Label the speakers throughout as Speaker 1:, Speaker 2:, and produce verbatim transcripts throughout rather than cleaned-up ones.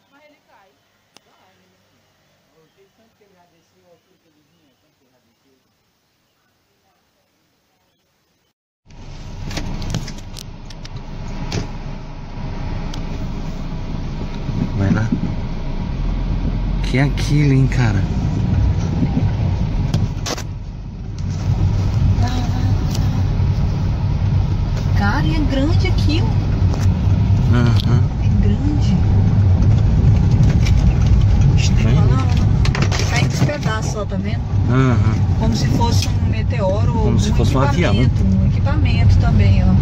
Speaker 1: Mas ele cai.
Speaker 2: Vai, menino. O que tanto que ele já desceu, a altura que ele vinha, tanto que ele já desceu.
Speaker 3: Vai lá. Que é aquilo, hein, cara?
Speaker 1: Cara, e é grande aquilo.
Speaker 3: Aham.
Speaker 1: É grande.
Speaker 3: Estranho.
Speaker 1: Não, não. Cai nos pedaços, ó, tá vendo?
Speaker 3: Aham.
Speaker 1: Como se fosse um meteoro ou
Speaker 3: Como se fosse um avião.
Speaker 1: Um equipamento também, ó.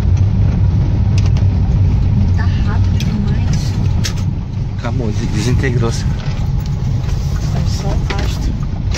Speaker 1: Tá rápido demais.
Speaker 3: Acabou, desintegrou-se.
Speaker 1: É só o astro.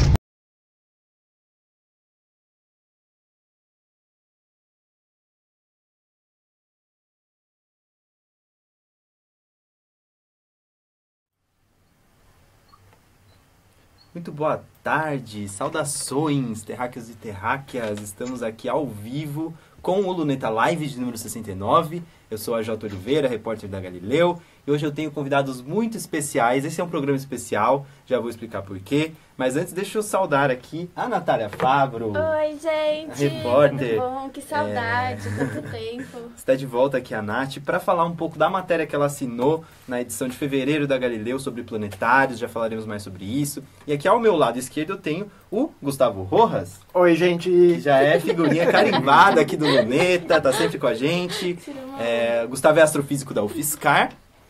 Speaker 4: Muito boa tarde, saudações, terráqueos e terráqueas. Estamos aqui ao vivo com o Luneta Live de número sessenta e nove. Eu sou a J. Oliveira, repórter da Galileu, e hoje eu tenho convidados muito especiais. Esse é um programa especial, já vou explicar por quê. Mas antes, deixa eu saudar aqui a Natália Fabro.
Speaker 5: Oi, gente!
Speaker 4: Repórter.
Speaker 5: Tudo bom? Que saudade, é... quanto tempo!
Speaker 4: Está de volta aqui a Nath para falar um pouco da matéria que ela assinou na edição de fevereiro da Galileu sobre planetários, já falaremos mais sobre isso. E aqui ao meu lado esquerdo eu tenho o Gustavo Rojas.
Speaker 6: Oi, gente!
Speaker 4: Que já é figurinha carimbada aqui do Luneta, tá sempre com a gente. É, Gustavo é astrofísico da UFSCar.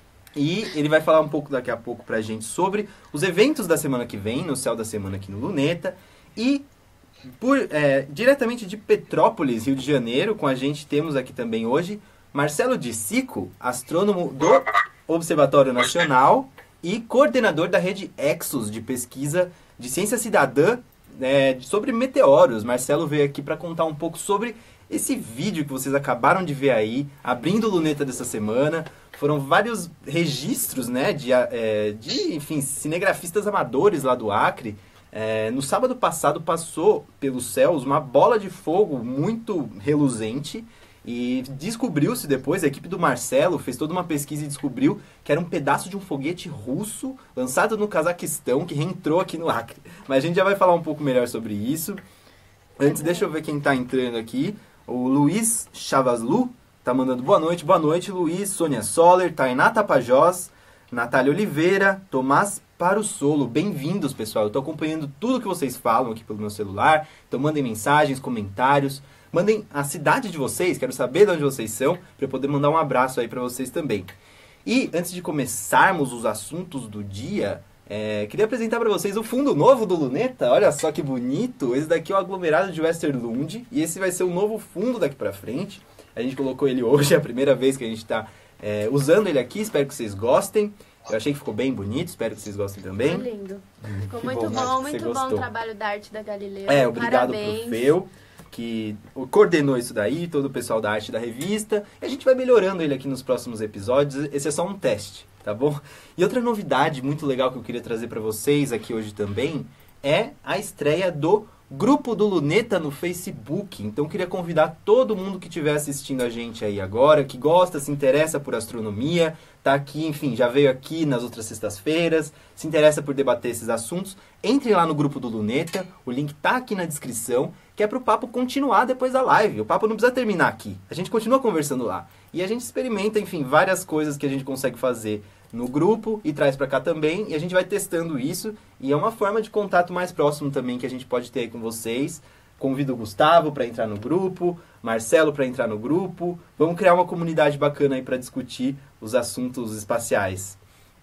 Speaker 4: E ele vai falar um pouco daqui a pouco pra gente sobre os eventos da semana que vem, no Céu da Semana aqui no Luneta. E por, é, diretamente de Petrópolis, Rio de Janeiro, com a gente temos aqui também hoje Marcelo de Sico, astrônomo do Observatório Nacional e coordenador da rede Exos de pesquisa de ciência cidadã é, sobre meteoros. Marcelo veio aqui para contar um pouco sobre esse vídeo que vocês acabaram de ver aí, abrindo o Luneta dessa semana. Foram vários registros, né, de, é, de enfim, cinegrafistas amadores lá do Acre. É, no sábado passado passou pelos céus uma bola de fogo muito reluzente e descobriu-se depois, a equipe do Marcelo fez toda uma pesquisa e descobriu que era um pedaço de um foguete russo lançado no Cazaquistão que reentrou aqui no Acre. Mas a gente já vai falar um pouco melhor sobre isso. Antes, deixa eu ver quem está entrando aqui. O Luiz Chavaslu tá mandando boa noite. Boa noite, Luiz, Sônia Soller, Tainá Tapajós, Natália Oliveira, Tomás Parussolo. Bem-vindos, pessoal. Eu tô acompanhando tudo que vocês falam aqui pelo meu celular. Então mandem mensagens, comentários. Mandem a cidade de vocês, quero saber de onde vocês são, para eu poder mandar um abraço aí para vocês também. E antes de começarmos os assuntos do dia, é, queria apresentar para vocês o fundo novo do Luneta. Olha só que bonito. Esse daqui é o aglomerado de Westerlund e esse vai ser o novo fundo daqui para frente. A gente colocou ele hoje, é a primeira vez que a gente está é, usando ele aqui. Espero que vocês gostem. Eu achei que ficou bem bonito, espero que vocês gostem também.
Speaker 5: Ficou lindo. Ficou
Speaker 4: Que
Speaker 5: muito
Speaker 4: bom,
Speaker 5: bom,
Speaker 4: né, que
Speaker 5: muito
Speaker 4: você
Speaker 5: bom o
Speaker 4: gostou.
Speaker 5: trabalho da arte da Galileu.
Speaker 4: É, obrigado
Speaker 5: Parabéns.
Speaker 4: pro Feu, que coordenou isso daí, todo o pessoal da arte da revista. E a gente vai melhorando ele aqui nos próximos episódios. Esse é só um teste, tá bom? E outra novidade muito legal que eu queria trazer para vocês aqui hoje também é a estreia do Grupo do Luneta no Facebook. Então queria convidar todo mundo que estiver assistindo a gente aí agora, que gosta, se interessa por astronomia, tá aqui, enfim, já veio aqui nas outras sextas-feiras, se interessa por debater esses assuntos, entre lá no Grupo do Luneta, o link tá aqui na descrição, que é pro papo continuar depois da live. O papo não precisa terminar aqui, a gente continua conversando lá. E a gente experimenta, enfim, várias coisas que a gente consegue fazer no grupo e traz pra cá também, e a gente vai testando isso, e é uma forma de contato mais próximo também que a gente pode ter aí com vocês. Convido o Gustavo para entrar no grupo, Marcelo para entrar no grupo. Vamos criar uma comunidade bacana aí para discutir os assuntos espaciais.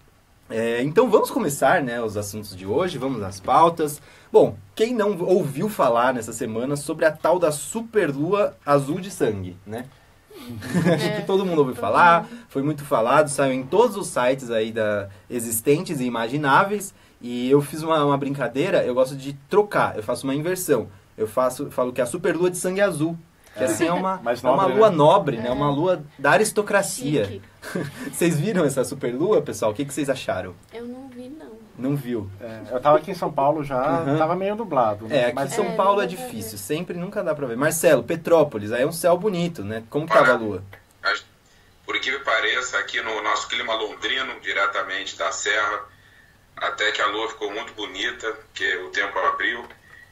Speaker 4: É, então vamos começar, né, os assuntos de hoje, vamos às pautas. Bom, quem não ouviu falar nessa semana sobre a tal da superlua azul de sangue, né? Acho que todo mundo ouviu falar, foi muito falado, saiu em todos os sites aí da, existentes e imagináveis. E eu fiz uma, uma brincadeira, eu gosto de trocar, eu faço uma inversão. Eu faço, falo que é a superlua de sangue azul. Que assim é uma,
Speaker 6: Mais
Speaker 4: é uma
Speaker 6: nobre,
Speaker 4: lua
Speaker 6: né?
Speaker 4: nobre,
Speaker 5: É.
Speaker 4: né? Uma lua da aristocracia.
Speaker 5: Chique.
Speaker 4: Vocês viram essa superlua, pessoal? O que, que vocês acharam?
Speaker 5: Eu não vi, não.
Speaker 4: Não viu?
Speaker 6: É, eu tava aqui em São Paulo já,
Speaker 4: Uhum.
Speaker 6: tava meio nublado. né?
Speaker 4: É, aqui em
Speaker 6: Mas
Speaker 4: São
Speaker 5: É,
Speaker 4: Paulo
Speaker 5: não
Speaker 4: é
Speaker 5: dá pra
Speaker 4: difícil,
Speaker 5: ver.
Speaker 4: sempre nunca dá pra ver. Marcelo, Petrópolis, aí é um céu bonito, né? Como que tava a lua?
Speaker 7: Por incrível que pareça, aqui no nosso clima londrino, diretamente da Serra, até que a lua ficou muito bonita, que o tempo abriu,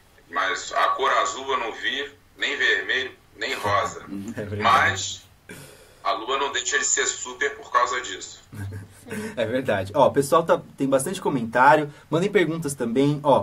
Speaker 7: mas a cor azul eu não vi, nem vermelho, nem rosa.
Speaker 4: É
Speaker 7: Mas a lua não deixa de ser super por causa disso.
Speaker 4: É verdade. Ó, o pessoal tá, tem bastante comentário. Mandem perguntas também. Ó,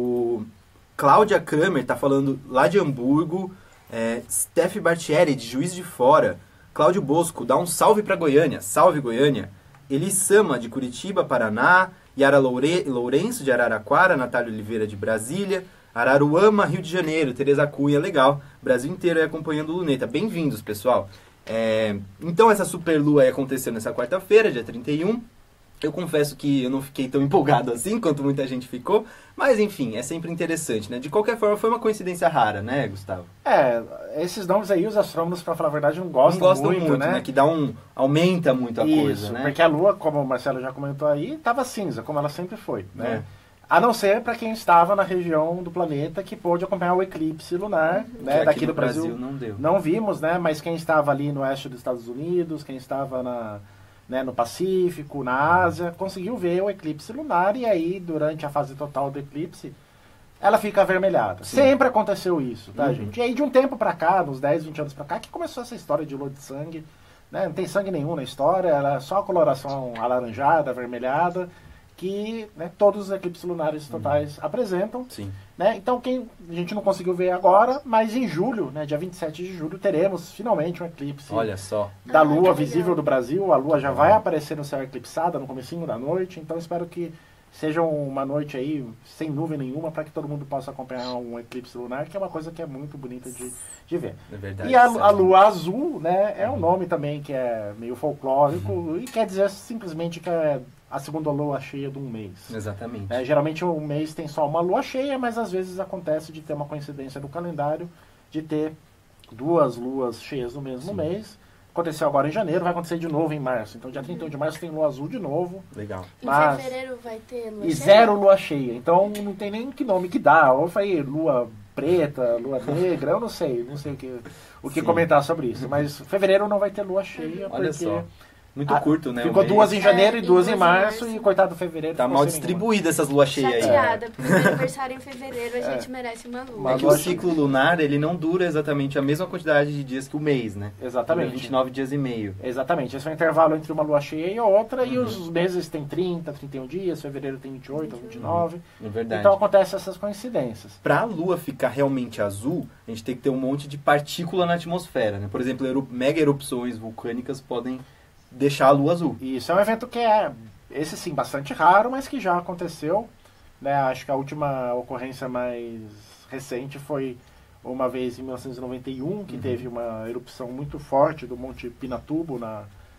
Speaker 4: o Cláudia Kramer tá falando lá de Hamburgo. É, Steph Bartieri, de Juiz de Fora. Cláudio Bosco, dá um salve pra Goiânia. Salve, Goiânia. Eli Sama, de Curitiba, Paraná. Yara Loure, Lourenço, de Araraquara. Natália Oliveira, de Brasília. Araruama, Rio de Janeiro. Tereza Cunha, legal. Brasil inteiro aí acompanhando o Luneta. Bem-vindos, pessoal. É, então essa superlua aí aconteceu nessa quarta-feira, dia trinta e um. Eu confesso que eu não fiquei tão empolgado assim quanto muita gente ficou, mas enfim, é sempre interessante, né? De qualquer forma, foi uma coincidência rara, né, Gustavo?
Speaker 6: É, esses nomes aí, os astrônomos, pra falar a verdade, não gostam,
Speaker 4: não gostam
Speaker 6: muito,
Speaker 4: muito,
Speaker 6: né?
Speaker 4: né? Que dá um, aumenta muito a
Speaker 6: Isso,
Speaker 4: coisa, né?
Speaker 6: porque a Lua, como o Marcelo já comentou aí, estava cinza, como ela sempre foi, né?
Speaker 4: É.
Speaker 6: A não ser para quem estava na região do planeta que pôde acompanhar o eclipse lunar, né?
Speaker 4: Que
Speaker 6: Daqui
Speaker 4: aqui
Speaker 6: do
Speaker 4: no Brasil,
Speaker 6: Brasil,
Speaker 4: não deu.
Speaker 6: não vimos, né? Mas quem estava ali no oeste dos Estados Unidos, quem estava na, né, no Pacífico, na Ásia, conseguiu ver o eclipse lunar e aí, durante a fase total do eclipse, ela fica avermelhada.
Speaker 4: Sim.
Speaker 6: Sempre aconteceu isso, tá,
Speaker 4: Uhum.
Speaker 6: gente? E aí, de um tempo para cá, uns dez, vinte anos para cá, que começou essa história de lua de sangue, né? Não tem sangue nenhum na história, ela é só a coloração alaranjada, avermelhada, que, né, todos os eclipses lunares totais uhum. apresentam.
Speaker 4: Sim.
Speaker 6: Né? Então, quem a gente não conseguiu ver agora, mas em julho, né, dia vinte e sete de julho, teremos finalmente um eclipse
Speaker 4: Olha só.
Speaker 6: da
Speaker 5: Ah,
Speaker 6: Lua
Speaker 5: que
Speaker 6: visível
Speaker 5: legal.
Speaker 6: do Brasil. A Lua já vai aparecer no céu eclipsada no comecinho da noite, então espero que seja uma noite aí sem nuvem nenhuma para que todo mundo possa acompanhar um eclipse lunar, que é uma coisa que é muito bonita de, de ver.
Speaker 4: É verdade.
Speaker 6: E a,
Speaker 4: sabe?
Speaker 6: a Lua Azul, né, é um nome também que é meio folclórico uhum. e quer dizer simplesmente que é a segunda lua cheia de um mês.
Speaker 4: Exatamente.
Speaker 6: É, geralmente um mês tem só uma lua cheia, mas às vezes acontece de ter uma coincidência no calendário de ter duas luas cheias no mesmo
Speaker 4: Sim.
Speaker 6: mês. Aconteceu agora em janeiro, vai acontecer de novo em março. Então dia trinta e um de março tem lua azul de novo.
Speaker 4: Legal.
Speaker 5: Em
Speaker 6: Mas-
Speaker 5: fevereiro vai ter lua
Speaker 6: E
Speaker 5: cheia?
Speaker 6: zero lua cheia. Então não tem nem que nome que dá. Ou foi lua preta, lua negra, eu não sei. Não sei o que, o que
Speaker 4: Sim.
Speaker 6: comentar sobre isso. Mas fevereiro não vai ter lua cheia,
Speaker 4: Olha
Speaker 6: porque
Speaker 4: só. Muito
Speaker 6: a-
Speaker 4: curto, né?
Speaker 6: ficou
Speaker 4: o mês.
Speaker 6: duas em janeiro
Speaker 5: É,
Speaker 6: e duas
Speaker 5: e
Speaker 6: em
Speaker 5: duas em
Speaker 6: março,
Speaker 5: março.
Speaker 6: e coitado do fevereiro.
Speaker 4: Tá
Speaker 6: ficou
Speaker 4: mal
Speaker 6: sem nenhuma.
Speaker 4: distribuída essas luas cheias aí.
Speaker 5: Chateada, porque meu aniversário em fevereiro a gente merece uma lua.
Speaker 6: Uma
Speaker 4: É que
Speaker 6: lua
Speaker 4: o ciclo lunar, ele não dura exatamente a mesma quantidade de dias que o mês, né?
Speaker 6: Exatamente.
Speaker 4: Dura vinte e nove dias e meio.
Speaker 6: Exatamente, esse é o intervalo entre uma lua cheia e outra,
Speaker 4: Uhum.
Speaker 6: e os meses tem trinta, trinta e um dias, fevereiro tem vinte e oito, vinte e nove.
Speaker 4: É verdade.
Speaker 6: Então acontecem essas coincidências.
Speaker 4: Pra a lua ficar realmente azul, a gente tem que ter um monte de partícula na atmosfera, né? Por exemplo, eru- mega erupções vulcânicas podem deixar a lua azul.
Speaker 6: E isso é um evento que é, esse sim, bastante raro, mas que já aconteceu. Né? Acho que a última ocorrência mais recente foi uma vez em mil novecentos e noventa e um, que
Speaker 4: Uhum.
Speaker 6: teve uma erupção muito forte do Monte Pinatubo, na,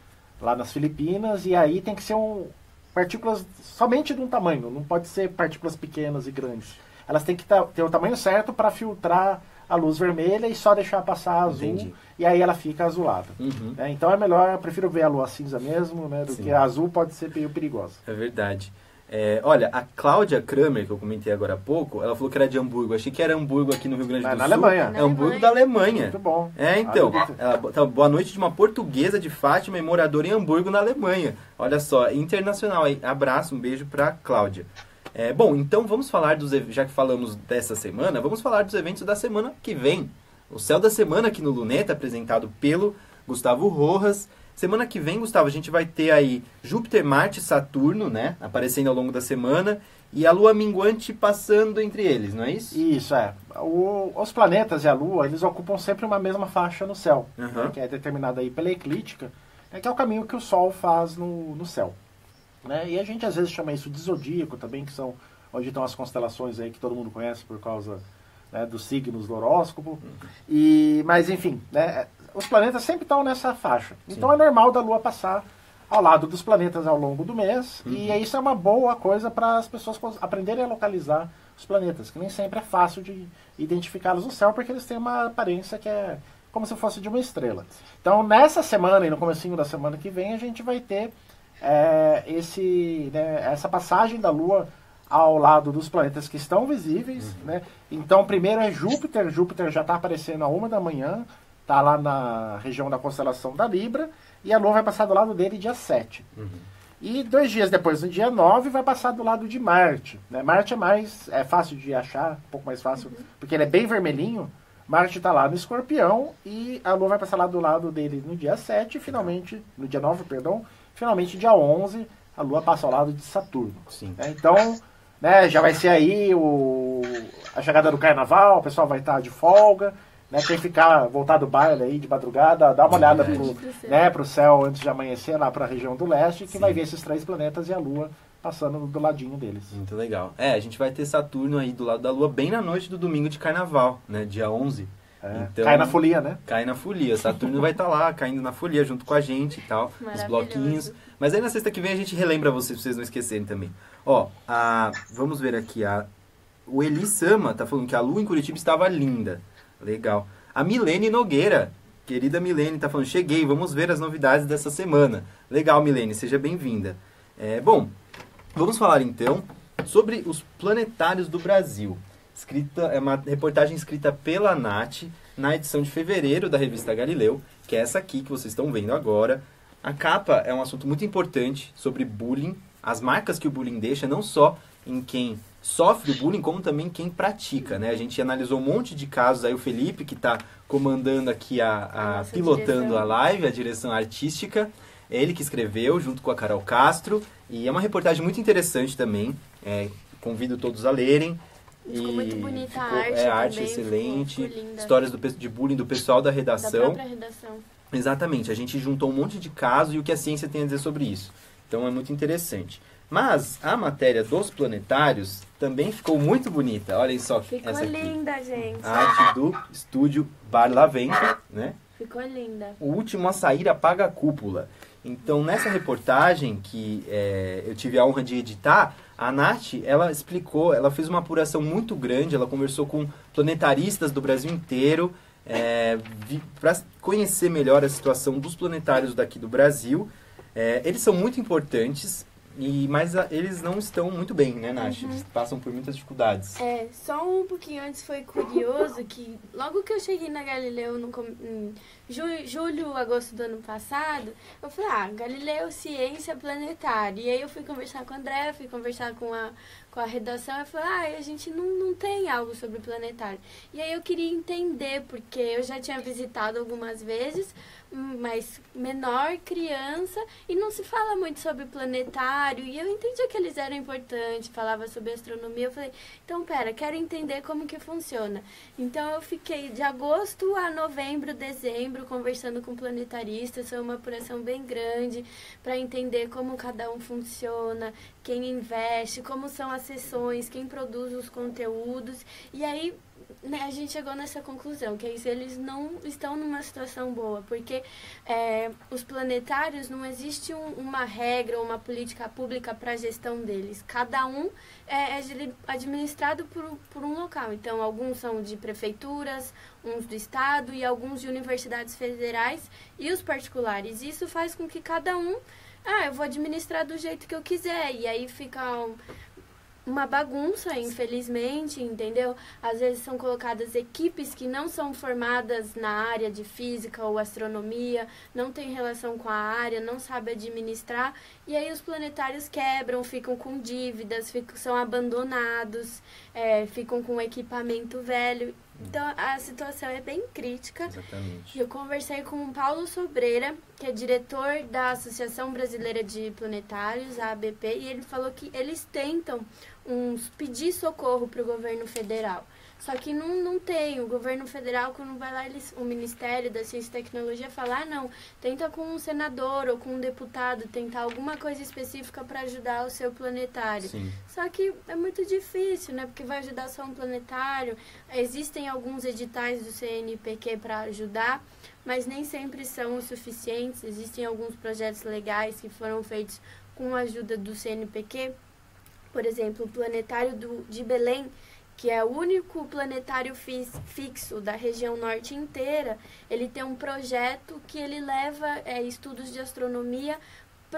Speaker 6: lá nas Filipinas, e aí tem que ser um, partículas somente de um tamanho, não pode ser partículas pequenas e grandes. Elas têm que tá, ter o tamanho certo para filtrar a luz vermelha e só deixar passar azul,
Speaker 4: Entendi.
Speaker 6: e aí ela fica azulada.
Speaker 4: Uhum.
Speaker 6: É, então é melhor, eu prefiro ver a lua cinza mesmo, né, do
Speaker 4: Sim.
Speaker 6: que a azul pode ser meio perigosa.
Speaker 4: É verdade. É, olha, a Cláudia Kramer, que eu comentei agora há pouco, ela falou que era de Hamburgo. Achei que era Hamburgo aqui no Rio Grande
Speaker 6: É,
Speaker 4: do
Speaker 6: na
Speaker 4: Sul.
Speaker 6: Alemanha.
Speaker 4: É Hamburgo da Alemanha.
Speaker 6: Muito bom.
Speaker 4: É, então.
Speaker 6: Ah,
Speaker 4: Ela, tá, boa noite de uma portuguesa de Fátima e moradora em Hamburgo, na Alemanha. Olha só, internacional aí. Abraço, um beijo pra Cláudia. É, bom, então vamos falar dos... ev- Já que falamos dessa semana, vamos falar dos eventos da semana que vem. O Céu da Semana aqui no Luneta, apresentado pelo Gustavo Rojas. Semana que vem, Gustavo, a gente vai ter aí Júpiter, Marte e Saturno, né? Aparecendo ao longo da semana. E a Lua minguante passando entre eles, não é isso?
Speaker 6: Isso, é. O- os planetas e a Lua, eles ocupam sempre uma mesma faixa no céu,
Speaker 4: Uhum.
Speaker 6: né, que é determinada aí pela eclíptica, né, que é o caminho que o Sol faz no, no céu. Né? E a gente às vezes chama isso de zodíaco também, que são onde estão as constelações aí que todo mundo conhece por causa, né, dos signos do horóscopo. E, mas enfim, né, os planetas sempre estão nessa faixa. Então é normal da Lua passar ao lado dos planetas ao longo do mês, e isso é uma boa coisa para as pessoas cons- aprenderem a localizar os planetas, que nem sempre é fácil de identificá-los no céu, porque eles têm uma aparência que é como se fosse de uma estrela. Então nessa semana e no comecinho da semana que vem a gente vai ter é, esse, né, essa passagem da Lua ao lado dos planetas que estão visíveis. Né? Então primeiro é Júpiter, Júpiter já está aparecendo a uma da manhã, tá lá na região da constelação da Libra, e a Lua vai passar do lado dele dia sete.
Speaker 4: Uhum.
Speaker 6: E dois dias depois, no dia nove, vai passar do lado de Marte. Né? Marte é mais é fácil de achar, um pouco mais fácil, uhum. porque ele é bem vermelhinho. Marte está lá no Escorpião e a Lua vai passar lá do lado dele no dia sete, e finalmente, no dia nove, perdão, finalmente dia onze, a Lua passa ao lado de Saturno.
Speaker 4: Sim.
Speaker 6: É, então, né, já vai ser aí o, a chegada do Carnaval, o pessoal vai estar de folga. Né, quem ficar, voltar do baile aí de madrugada, dá uma olhada pro, né, pro céu antes de amanhecer lá para a região do leste, que Sim. vai ver esses três planetas e a Lua passando do ladinho deles.
Speaker 4: Muito legal. É, a gente vai ter Saturno aí do lado da Lua bem na noite do domingo de Carnaval, né, dia onze.
Speaker 6: É,
Speaker 4: então,
Speaker 6: cai na folia, né?
Speaker 4: Cai na folia. Saturno vai estar lá, caindo na folia junto com a gente e tal, os bloquinhos. Mas aí na sexta que vem a gente relembra vocês, pra vocês não esquecerem também. Ó, a, vamos ver aqui, a, o Eli Sama tá falando que a Lua em Curitiba estava linda. Legal. A Milene Nogueira, querida Milene, tá falando, cheguei, vamos ver as novidades dessa semana. Legal, Milene, seja bem-vinda. É, bom, vamos falar então sobre os planetários do Brasil. Escrita, é uma reportagem escrita pela Nath, na edição de fevereiro da revista Galileu, que é essa aqui que vocês estão vendo agora. A capa é um assunto muito importante sobre bullying, as marcas que o bullying deixa, não só em quem sofre o bullying, como também quem pratica, né? A gente analisou um monte de casos, aí o Felipe, que está comandando aqui, a, a pilotando direção. a live, a direção artística, ele que escreveu, junto com a Carol Castro, e é uma reportagem muito interessante também, é, convido todos a lerem.
Speaker 5: Ficou
Speaker 4: e
Speaker 5: muito bonita
Speaker 4: ficou,
Speaker 5: a arte
Speaker 4: É, a arte
Speaker 5: também,
Speaker 4: excelente,
Speaker 5: ficou, ficou
Speaker 4: histórias do, de bullying do pessoal da redação.
Speaker 5: Da própria redação.
Speaker 4: Exatamente, a gente juntou um monte de casos e o que a ciência tem a dizer sobre isso. Então é muito interessante. Mas a matéria dos planetários também ficou muito bonita. Olhem só
Speaker 5: ficou
Speaker 4: essa aqui.
Speaker 5: Ficou linda, gente.
Speaker 4: A arte do estúdio Barlavento, né?
Speaker 5: Ficou linda.
Speaker 4: O último a sair apaga a cúpula. Então, nessa reportagem que é, eu tive a honra de editar, a Nath, ela explicou, ela fez uma apuração muito grande, ela conversou com planetaristas do Brasil inteiro, é, para conhecer melhor a situação dos planetários daqui do Brasil. É, eles são muito importantes, e, mas a, eles não estão muito bem, né, Nath? Uhum. Eles passam por muitas dificuldades.
Speaker 5: É, só um pouquinho antes foi curioso que logo que eu cheguei na Galileu no, em julho, julho, agosto do ano passado, eu falei, ah, Galileu, ciência planetária. E aí eu fui conversar com a André, fui conversar com a, com a redação, eu falei, ah, a gente não, não tem algo sobre planetário. E aí eu queria entender, porque eu já tinha visitado algumas vezes, mas menor, criança, e não se fala muito sobre planetário, e eu entendi que eles eram importantes, falava sobre astronomia, eu falei, então pera, quero entender como que funciona. Então eu fiquei de agosto a novembro, dezembro, conversando com planetaristas, foi uma apuração bem grande, para entender como cada um funciona, quem investe, como são as sessões, quem produz os conteúdos, e aí né, a gente chegou nessa conclusão, que é isso, eles não estão numa situação boa, porque é, os planetários não existe um, uma regra, uma política pública para a gestão deles. Cada um é, é administrado por, por um local. Então, alguns são de prefeituras, uns do estado e alguns de universidades federais e os particulares. Isso faz com que cada um, ah, eu vou administrar do jeito que eu quiser, e aí fica um, uma bagunça, infelizmente, entendeu? Às vezes são colocadas equipes que não são formadas na área de física ou astronomia, não tem relação com a área, não sabe administrar, e aí os planetários quebram, ficam com dívidas, ficam, são abandonados, é, ficam com equipamento velho. Então, a situação é bem crítica.
Speaker 4: Exatamente.
Speaker 5: Eu conversei com o Paulo Sobreira, que é diretor da Associação Brasileira de Planetários, a A B P, e ele falou que eles tentam uns, pedir socorro para o governo federal. Só que não, não tem. O governo federal, quando vai lá, eles, o Ministério da Ciência e Tecnologia fala, ah, não, tenta com um senador ou com um deputado tentar alguma coisa específica para ajudar o seu planetário.
Speaker 4: Sim.
Speaker 5: Só que é muito difícil, né? Porque vai ajudar só um planetário. Existem alguns editais do C N P Q para ajudar, mas nem sempre são os suficientes. Existem alguns projetos legais que foram feitos com a ajuda do C N P Q. Por exemplo, o planetário do, de Belém, que é o único planetário fixo da região norte inteira, ele tem um projeto que ele leva é, estudos de astronomia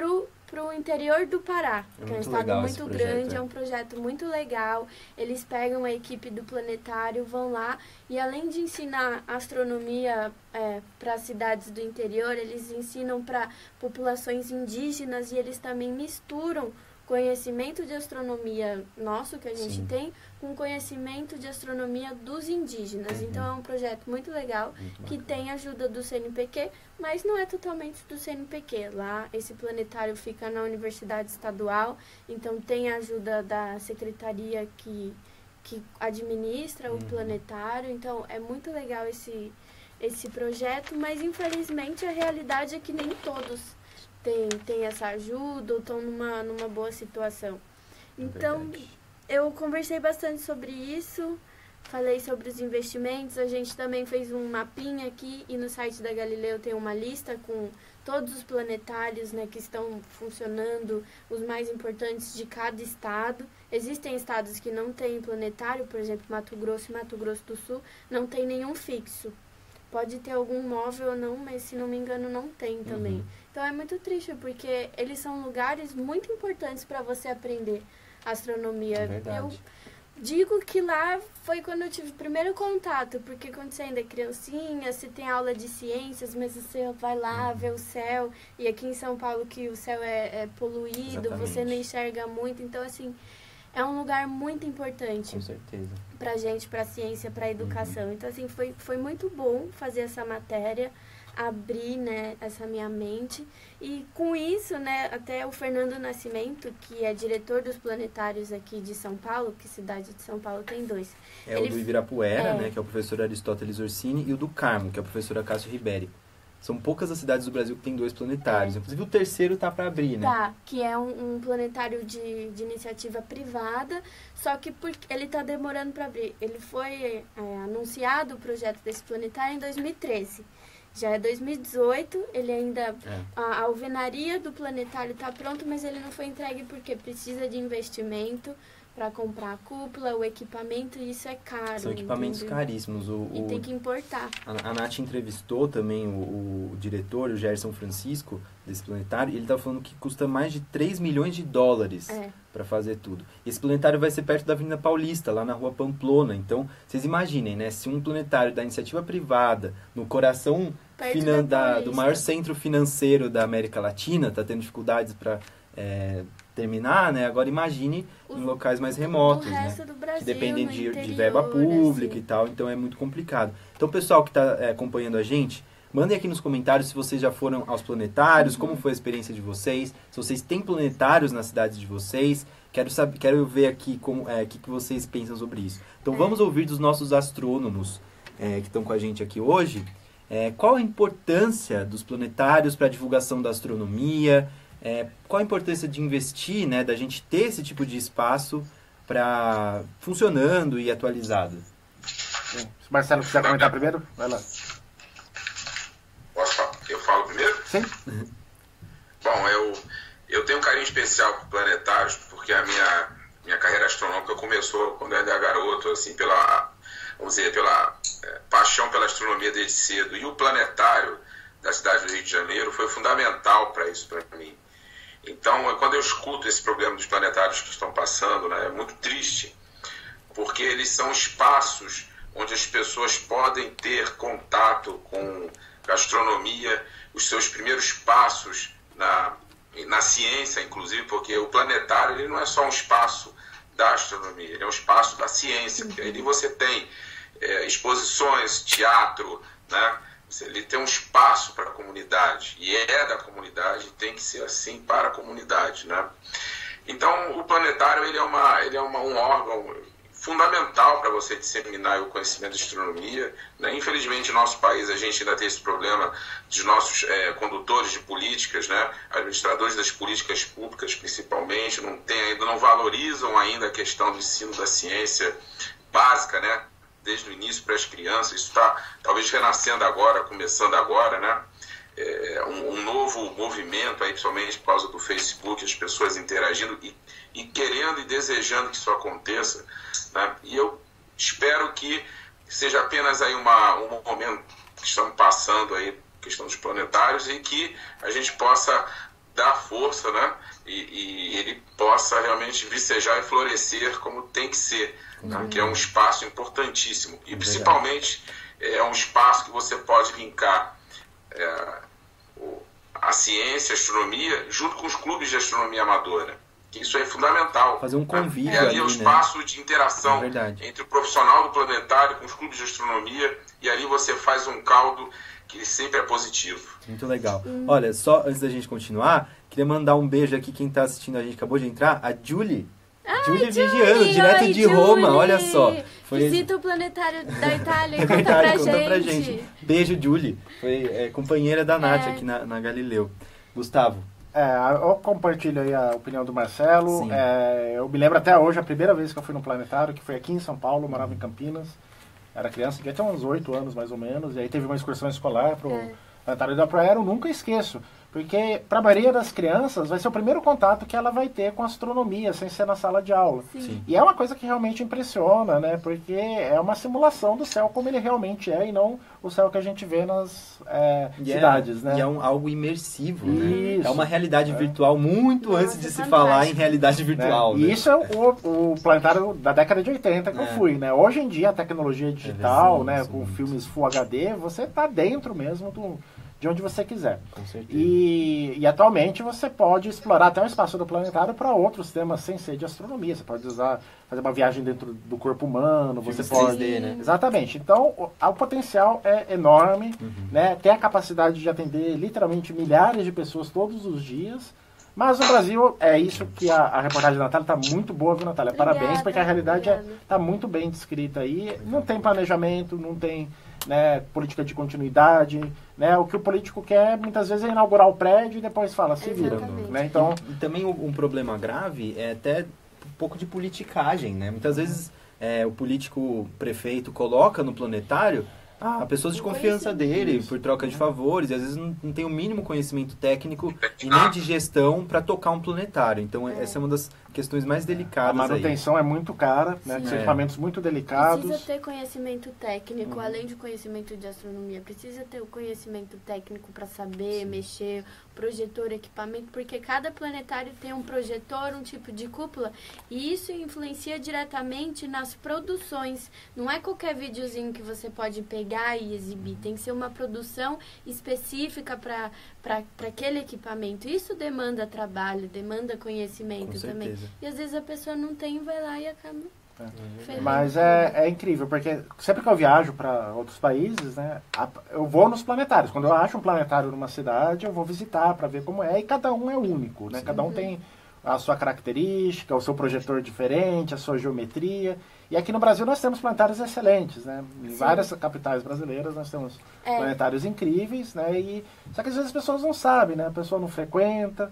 Speaker 5: para o interior do Pará,
Speaker 4: É
Speaker 5: que é um
Speaker 4: muito
Speaker 5: estado
Speaker 4: legal esse
Speaker 5: muito
Speaker 4: projeto,
Speaker 5: grande,
Speaker 4: é.
Speaker 5: é um projeto muito legal. Eles pegam a equipe do planetário, vão lá e além de ensinar astronomia é, para as cidades do interior, eles ensinam para populações indígenas e eles também misturam conhecimento de astronomia nosso, que a gente
Speaker 4: Sim.
Speaker 5: tem, com conhecimento de astronomia dos indígenas.
Speaker 4: Uhum.
Speaker 5: Então é um projeto muito legal,
Speaker 4: Muito
Speaker 5: que
Speaker 4: bacana.
Speaker 5: tem ajuda do C N P Q, mas não é totalmente do C N P Q. Lá, esse planetário fica na Universidade Estadual, então tem a ajuda da secretaria que, que administra
Speaker 4: Uhum.
Speaker 5: o planetário. Então é muito legal esse, esse projeto, mas infelizmente a realidade é que nem todos têm, têm essa ajuda ou estão numa, numa boa situação. Então,
Speaker 4: Verdade.
Speaker 5: eu conversei bastante sobre isso, falei sobre os investimentos, a gente também fez um mapinha aqui e no site da Galileu tem uma lista com todos os planetários, né, que estão funcionando, os mais importantes de cada estado. Existem estados que não têm planetário, por exemplo, Mato Grosso e Mato Grosso do Sul, não tem nenhum fixo. Pode ter algum móvel ou não, mas se não me engano não tem também.
Speaker 4: Uhum.
Speaker 5: Então é muito triste, porque eles são lugares muito importantes para você aprender astronomia.
Speaker 4: É verdade.
Speaker 5: Eu digo que lá foi quando eu tive o primeiro contato, porque quando você ainda é criancinha, você tem aula de ciências, mas você vai lá ver o céu, e aqui em São Paulo que o céu é, é poluído,
Speaker 4: Exatamente.
Speaker 5: você não enxerga muito, então assim, é um lugar muito importante
Speaker 4: Com certeza.
Speaker 5: pra gente, pra ciência, pra educação. Então, assim, foi, foi muito bom fazer essa matéria, abrir, né, essa minha mente. E com isso, né, até o Fernando Nascimento, que é diretor dos planetários aqui de São Paulo, que cidade de São Paulo tem dois.
Speaker 4: É
Speaker 5: Ele-
Speaker 4: o do Ibirapuera,
Speaker 5: é.
Speaker 4: né, que é o professor Aristóteles Orsini, e o do Carmo, que é a professora Cássio Ribery. São poucas as cidades do Brasil que tem dois planetários.
Speaker 5: É.
Speaker 4: Inclusive o terceiro tá para abrir, né?
Speaker 5: Tá, que é um, um planetário de, de iniciativa privada, só que por, ele tá demorando para abrir. Ele foi é, anunciado o projeto desse planetário em dois mil e treze. Já é dois mil e dezoito, ele ainda...
Speaker 4: É.
Speaker 5: A, a alvenaria do planetário está pronto, mas ele não foi entregue porque precisa de investimento para comprar a cúpula, o equipamento, e isso é caro.
Speaker 4: São equipamentos
Speaker 5: entendeu?
Speaker 4: caríssimos. O,
Speaker 5: E
Speaker 4: o-
Speaker 5: tem que importar.
Speaker 4: a, a Nath entrevistou também o, o diretor, o Gerson Francisco, desse planetário, e ele tá falando que custa mais de três milhões de dólares
Speaker 5: É.
Speaker 4: para fazer tudo. Esse planetário vai ser perto da Avenida Paulista, lá na Rua Pamplona. Então, vocês imaginem, né? Se um planetário da iniciativa privada, no coração
Speaker 5: Perto
Speaker 4: finan-
Speaker 5: da
Speaker 4: da- do
Speaker 5: Paulista.
Speaker 4: maior centro financeiro da América Latina, tá tendo dificuldades para terminar, né? Agora imagine
Speaker 5: O-
Speaker 4: em locais mais remotos,
Speaker 5: o
Speaker 4: né?
Speaker 5: resto do Brasil,
Speaker 4: Que dependem
Speaker 5: no
Speaker 4: de, de
Speaker 5: interior,
Speaker 4: verba pública
Speaker 5: assim.
Speaker 4: e tal, então é muito complicado. Então, pessoal que está acompanhando a gente, mandem aqui nos comentários se vocês já foram aos planetários,
Speaker 5: Uhum.
Speaker 4: como foi a experiência de vocês, se vocês têm planetários nas cidades de vocês. Quero saber, quero ver aqui como é, que, que vocês pensam sobre isso. Então,
Speaker 5: É.
Speaker 4: vamos ouvir dos nossos astrônomos é, que estão com a gente aqui hoje. É, qual a importância dos planetários para a divulgação da astronomia? É, qual a importância de investir, né, da gente ter esse tipo de espaço para funcionando e atualizado?
Speaker 6: Se o Marcelo quiser comentar primeiro, vai lá.
Speaker 7: Posso falar? Eu falo primeiro?
Speaker 6: Sim?
Speaker 7: Bom, eu, eu tenho um carinho especial por planetários, porque a minha, minha carreira astronômica começou quando eu era garoto, assim, pela, vamos dizer, pela é, paixão pela astronomia desde cedo. E o planetário da cidade do Rio de Janeiro foi fundamental para isso, para mim. Então, quando eu escuto esse problema dos planetários que estão passando, né, é muito triste, porque eles são espaços onde as pessoas podem ter contato com a astronomia, os seus primeiros passos na, na ciência, inclusive, porque o planetário ele não é só um espaço da astronomia, ele é um espaço da ciência, porque ali você tem é, exposições, teatro, né? Ele tem um espaço para a comunidade, e é da comunidade, tem que ser assim para a comunidade, né? Então, o planetário ele é, uma, ele é uma, um órgão fundamental para você disseminar o conhecimento de astronomia, né? Infelizmente, no nosso país, a gente ainda tem esse problema dos nossos é, condutores de políticas, né? Administradores das políticas públicas, principalmente, não, tem, ainda não valorizam ainda a questão do ensino da ciência básica, né? Desde o início para as crianças. Isso está talvez renascendo agora, começando agora, né? É, um, um novo movimento, aí, principalmente por causa do Facebook, as pessoas interagindo e, e querendo e desejando que isso aconteça, né? E eu espero que seja apenas aí uma, um momento que estamos passando aí, questão dos planetários, e que a gente possa dar força, né? E, e ele possa realmente vicejar e florescer como tem que ser, né? Que é um espaço importantíssimo. E principalmente é um espaço que você pode linkar é, o, a ciência, a astronomia, junto com os clubes de astronomia amadora. Que isso é fundamental.
Speaker 4: Fazer um convívio.
Speaker 7: É ali
Speaker 4: ali,
Speaker 7: o
Speaker 4: né?
Speaker 7: espaço de interação
Speaker 4: É
Speaker 7: entre o profissional do planetário com os clubes de astronomia, e ali você faz um caldo que sempre é positivo.
Speaker 4: Muito legal. Olha, só antes da gente continuar, queria mandar um beijo aqui, quem está assistindo a gente acabou de entrar, a Julie.
Speaker 5: Ai,
Speaker 4: Julie
Speaker 5: Julie,
Speaker 4: Vigiano, direto
Speaker 5: oi,
Speaker 4: de Roma,
Speaker 5: Julie.
Speaker 4: olha só. Foi...
Speaker 5: Visita o planetário da Itália e
Speaker 4: É
Speaker 5: conta,
Speaker 4: verdade,
Speaker 5: pra,
Speaker 4: conta
Speaker 5: gente.
Speaker 4: pra gente. Beijo, Julie. Foi é, companheira da Nath
Speaker 5: É.
Speaker 4: aqui na, na Galileu. Gustavo.
Speaker 6: É, eu compartilho aí a opinião do Marcelo.
Speaker 4: Sim.
Speaker 6: É, eu me lembro até hoje, a primeira vez que eu fui no planetário, que foi aqui em São Paulo, eu morava em Campinas. Era criança, devia ter uns oito anos mais ou menos. E aí teve uma excursão escolar pro
Speaker 5: É.
Speaker 6: planetário da Praia. Eu nunca esqueço. Porque para a maioria das crianças vai ser o primeiro contato que ela vai ter com astronomia, sem ser na sala de aula.
Speaker 4: Sim.
Speaker 6: E é uma coisa que realmente impressiona, né? Porque é uma simulação do céu como ele realmente é e não o céu que a gente vê nas é,
Speaker 4: E
Speaker 6: cidades,
Speaker 4: é,
Speaker 6: né?
Speaker 4: E é um, algo imersivo, né?
Speaker 6: Isso.
Speaker 4: É uma realidade virtual muito
Speaker 5: Nossa,
Speaker 4: antes de se
Speaker 5: fantástico.
Speaker 4: falar em realidade virtual,
Speaker 6: né?
Speaker 4: né?
Speaker 6: E isso é o, o planetário da década de oitenta que
Speaker 4: É.
Speaker 6: eu fui, né? Hoje em dia a tecnologia digital,
Speaker 4: sim,
Speaker 6: né?
Speaker 4: sim.
Speaker 6: Com filmes Full H D, você tá dentro mesmo do, de onde você quiser.
Speaker 4: Com certeza.
Speaker 6: E, e atualmente você pode explorar até o espaço do planetário para outros temas sem ser de astronomia. Você pode usar, fazer uma viagem dentro do corpo humano, você
Speaker 4: Filmes
Speaker 6: pode...
Speaker 4: três D, né?
Speaker 6: Exatamente. Então, o, o potencial é enorme,
Speaker 4: Uhum.
Speaker 6: né? Tem a capacidade de atender literalmente milhares de pessoas todos os dias. Mas no Brasil, é isso que a, a reportagem da Natália está muito boa, viu, Natália? Parabéns,
Speaker 5: Obrigada,
Speaker 6: porque a realidade
Speaker 5: obrigada.
Speaker 6: está muito bem descrita aí. Não tem planejamento, não tem, né, política de continuidade, né? O que o político quer, muitas vezes, é inaugurar o prédio e depois fala, se vira.
Speaker 5: Exatamente.
Speaker 6: Né? Então,
Speaker 4: E também um, um problema grave é até um pouco de politicagem, né? Muitas vezes é, o político prefeito coloca no planetário a pessoas de confiança dele por troca de favores, e às vezes não, não tem o mínimo conhecimento técnico e nem de gestão para tocar um planetário. Então essa é uma das questões mais
Speaker 6: a
Speaker 4: delicadas aí.
Speaker 6: manutenção é muito cara, né?
Speaker 5: Sim.
Speaker 6: São
Speaker 4: É.
Speaker 6: equipamentos muito delicados.
Speaker 5: Precisa ter conhecimento técnico, além de conhecimento de astronomia. Precisa ter o conhecimento técnico para saber mexer, projetor, equipamento, porque cada planetário tem um projetor, um tipo de cúpula, e isso influencia diretamente nas produções. Não é qualquer videozinho que você pode pegar e exibir. Tem que ser uma produção específica para para aquele equipamento. Isso demanda trabalho, demanda conhecimento
Speaker 4: Com
Speaker 5: também.
Speaker 4: certeza.
Speaker 5: E às vezes a pessoa não tem, vai lá e acaba ferrando.
Speaker 6: Mas é, é incrível, porque sempre que eu viajo para outros países, né, a- eu vou nos planetários. Quando eu acho um planetário numa cidade, eu vou visitar para ver como é, e cada um é único, né? Cada um tem a sua característica, o seu projetor diferente, a sua geometria. E aqui no Brasil nós temos planetários excelentes, né? Em várias capitais brasileiras nós temos
Speaker 5: É.
Speaker 6: planetários incríveis, né? E, só que às vezes as pessoas não sabem, né? A pessoa não frequenta.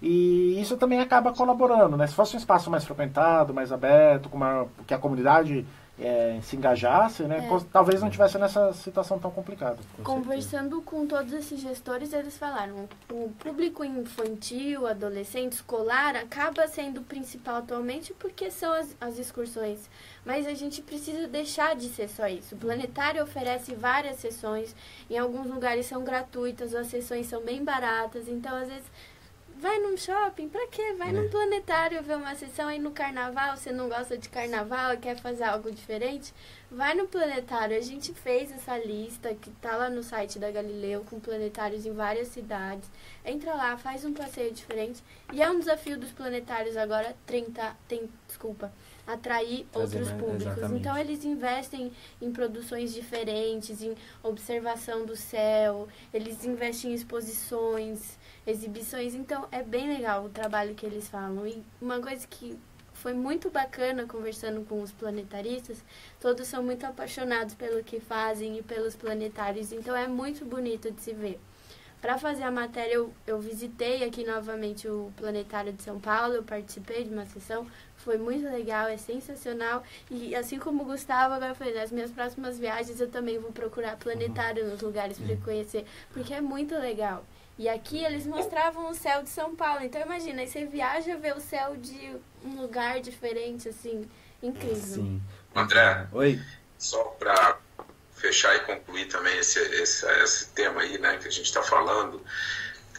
Speaker 6: E isso também acaba colaborando, né? Se fosse um espaço mais frequentado, mais aberto, com uma, que a comunidade é, se engajasse, né?
Speaker 5: É.
Speaker 6: pos- Talvez não tivesse nessa situação tão complicada.
Speaker 5: Conversando com todos esses gestores, eles falaram o público infantil, adolescente, escolar, acaba sendo o principal atualmente porque são as, as excursões. Mas a gente precisa deixar de ser só isso. O planetário oferece várias sessões, em alguns lugares são gratuitas, as sessões são bem baratas, então às vezes vai num shopping, pra quê? Vai
Speaker 4: É.
Speaker 5: num planetário ver uma sessão aí no carnaval, você não gosta de carnaval e quer fazer algo diferente, vai no planetário. A gente fez essa lista que tá lá no site da Galileu com planetários em várias cidades. Entra lá, faz um passeio diferente. E é um desafio dos planetários agora tentar, tem, desculpa, atrair
Speaker 4: Trazer
Speaker 5: outros
Speaker 4: mais-
Speaker 5: públicos.
Speaker 4: exatamente.
Speaker 5: Então eles investem em produções diferentes, em observação do céu, eles investem em exposições, exibições. Então é bem legal o trabalho que eles falam. E uma coisa que foi muito bacana conversando com os planetaristas, todos são muito apaixonados pelo que fazem e pelos planetários, então é muito bonito de se ver. Para fazer a matéria, eu, eu visitei aqui novamente o Planetário de São Paulo, eu participei de uma sessão, foi muito legal, é sensacional. E assim como o Gustavo, agora eu falei, nas minhas próximas viagens eu também vou procurar planetário nos lugares para conhecer, porque é muito legal. E aqui eles mostravam o céu de São Paulo, então imagina, aí você viaja ver o céu de um lugar diferente, assim, incrível.
Speaker 4: Sim.
Speaker 7: André,
Speaker 4: Oi.
Speaker 7: só para fechar e concluir também esse, esse, esse tema aí, né, que a gente está falando,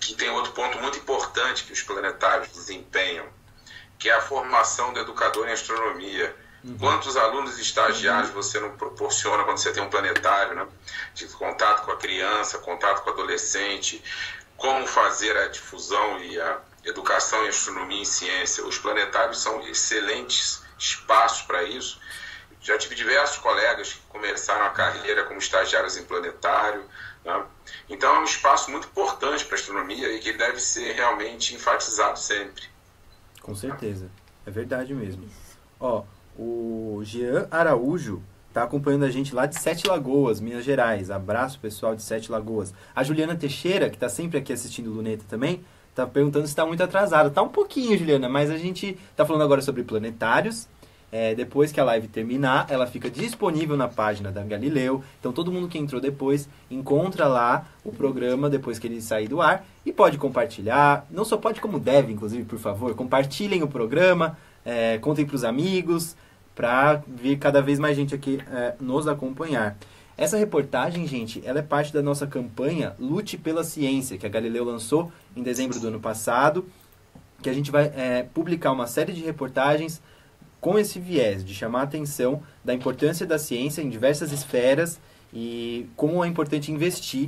Speaker 7: que tem outro ponto muito importante que os planetários desempenham, que é a formação do educador em astronomia. Uhum. Quantos alunos estagiários você não proporciona quando você tem um planetário, né? De contato com a criança, contato com o adolescente, como fazer a difusão e a educação em astronomia e ciência. Os planetários são excelentes espaços para isso. Já tive diversos colegas que começaram a carreira como estagiários em planetário, né? Então é um espaço muito importante para a astronomia e que deve ser realmente enfatizado sempre.
Speaker 4: Com certeza, é verdade mesmo. Ó, o Jean Araújo está acompanhando a gente lá de Sete Lagoas, Minas Gerais. Abraço, pessoal de Sete Lagoas. A Juliana Teixeira, que está sempre aqui assistindo o Luneta também, está perguntando se está muito atrasada. Está um pouquinho, Juliana, mas a gente está falando agora sobre planetários. É, depois que a live terminar, ela fica disponível na página da Galileu. Então, todo mundo que entrou depois, encontra lá o programa depois que ele sair do ar. E pode compartilhar. Não só pode, como deve, inclusive, por favor. Compartilhem o programa, é, contem para os amigos, para vir cada vez mais gente aqui é, nos acompanhar. Essa reportagem, gente, ela é parte da nossa campanha Lute pela Ciência, que a Galileu lançou em dezembro do ano passado, que a gente vai é, publicar uma série de reportagens com esse viés de chamar a atenção da importância da ciência em diversas esferas e como é importante investir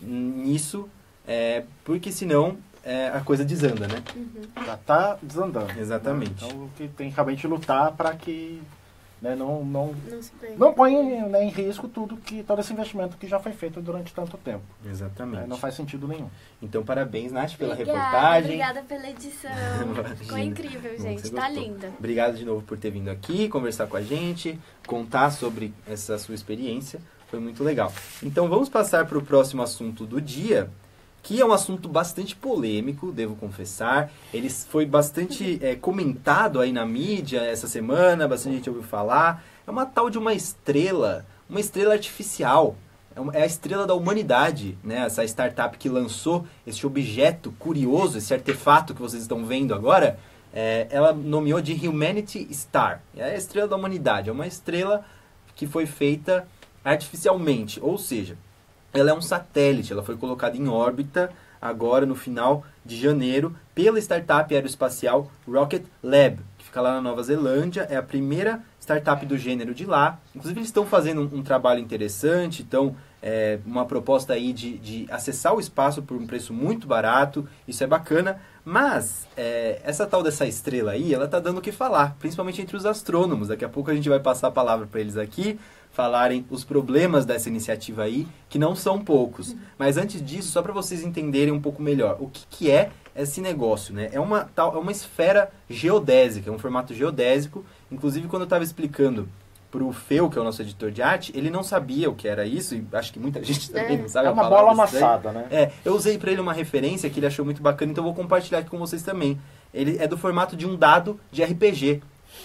Speaker 4: nisso, é, porque senão é, a coisa desanda, né?
Speaker 5: Uhum.
Speaker 6: Já está desandando.
Speaker 4: Exatamente.
Speaker 6: Então, o que tem realmente lutar para que, né, não, não,
Speaker 5: Não se perca.
Speaker 6: não ponha, né, em risco tudo que, todo esse investimento que já foi feito durante tanto tempo.
Speaker 4: Exatamente.
Speaker 6: Né? Não faz sentido nenhum.
Speaker 4: Então, parabéns, Nath, pela
Speaker 5: Obrigada,
Speaker 4: reportagem.
Speaker 5: Obrigada pela edição. Ficou
Speaker 4: Imagina.
Speaker 5: incrível,
Speaker 4: Bom,
Speaker 5: gente.
Speaker 4: você
Speaker 5: Tá
Speaker 4: gostou.
Speaker 5: linda.
Speaker 4: Obrigado de novo por ter vindo aqui, conversar com a gente, contar sobre essa sua experiência. Foi muito legal. Então, vamos passar para o próximo assunto do dia, que é um assunto bastante polêmico, devo confessar. Ele foi bastante é, comentado aí na mídia essa semana, bastante gente ouviu falar. É uma tal de uma estrela, uma estrela artificial. É uma- é a estrela da humanidade, né? Essa startup que lançou esse objeto curioso, esse artefato que vocês estão vendo agora, é, ela nomeou de Humanity Star. É a estrela da humanidade. É uma estrela que foi feita artificialmente, ou seja, ela é um satélite, ela foi colocada em órbita agora no final de janeiro pela startup aeroespacial Rocket Lab, que fica lá na Nova Zelândia, é a primeira startup do gênero de lá. Inclusive eles estão fazendo um, um trabalho interessante, então é, uma proposta aí de, de acessar o espaço por um preço muito barato, isso é bacana, mas é, essa tal dessa estrela aí, ela está dando o que falar, principalmente entre os astrônomos. Daqui a pouco a gente vai passar a palavra para eles aqui, falarem os problemas dessa iniciativa aí, que não são poucos. Mas antes disso, só para vocês entenderem um pouco melhor, o que, que é esse negócio, né? É uma, tal, é uma esfera geodésica, é um formato geodésico. Inclusive, quando eu estava explicando para o Feu, que é o nosso editor de arte, ele não sabia o que era isso, e acho que muita gente também não sabe
Speaker 6: É
Speaker 4: a
Speaker 6: uma
Speaker 4: palavra
Speaker 6: bola
Speaker 4: isso daí.
Speaker 6: amassada, né?
Speaker 4: É, eu usei para ele uma referência que ele achou muito bacana, então eu vou compartilhar aqui com vocês também. Ele é do formato de um dado de R P G.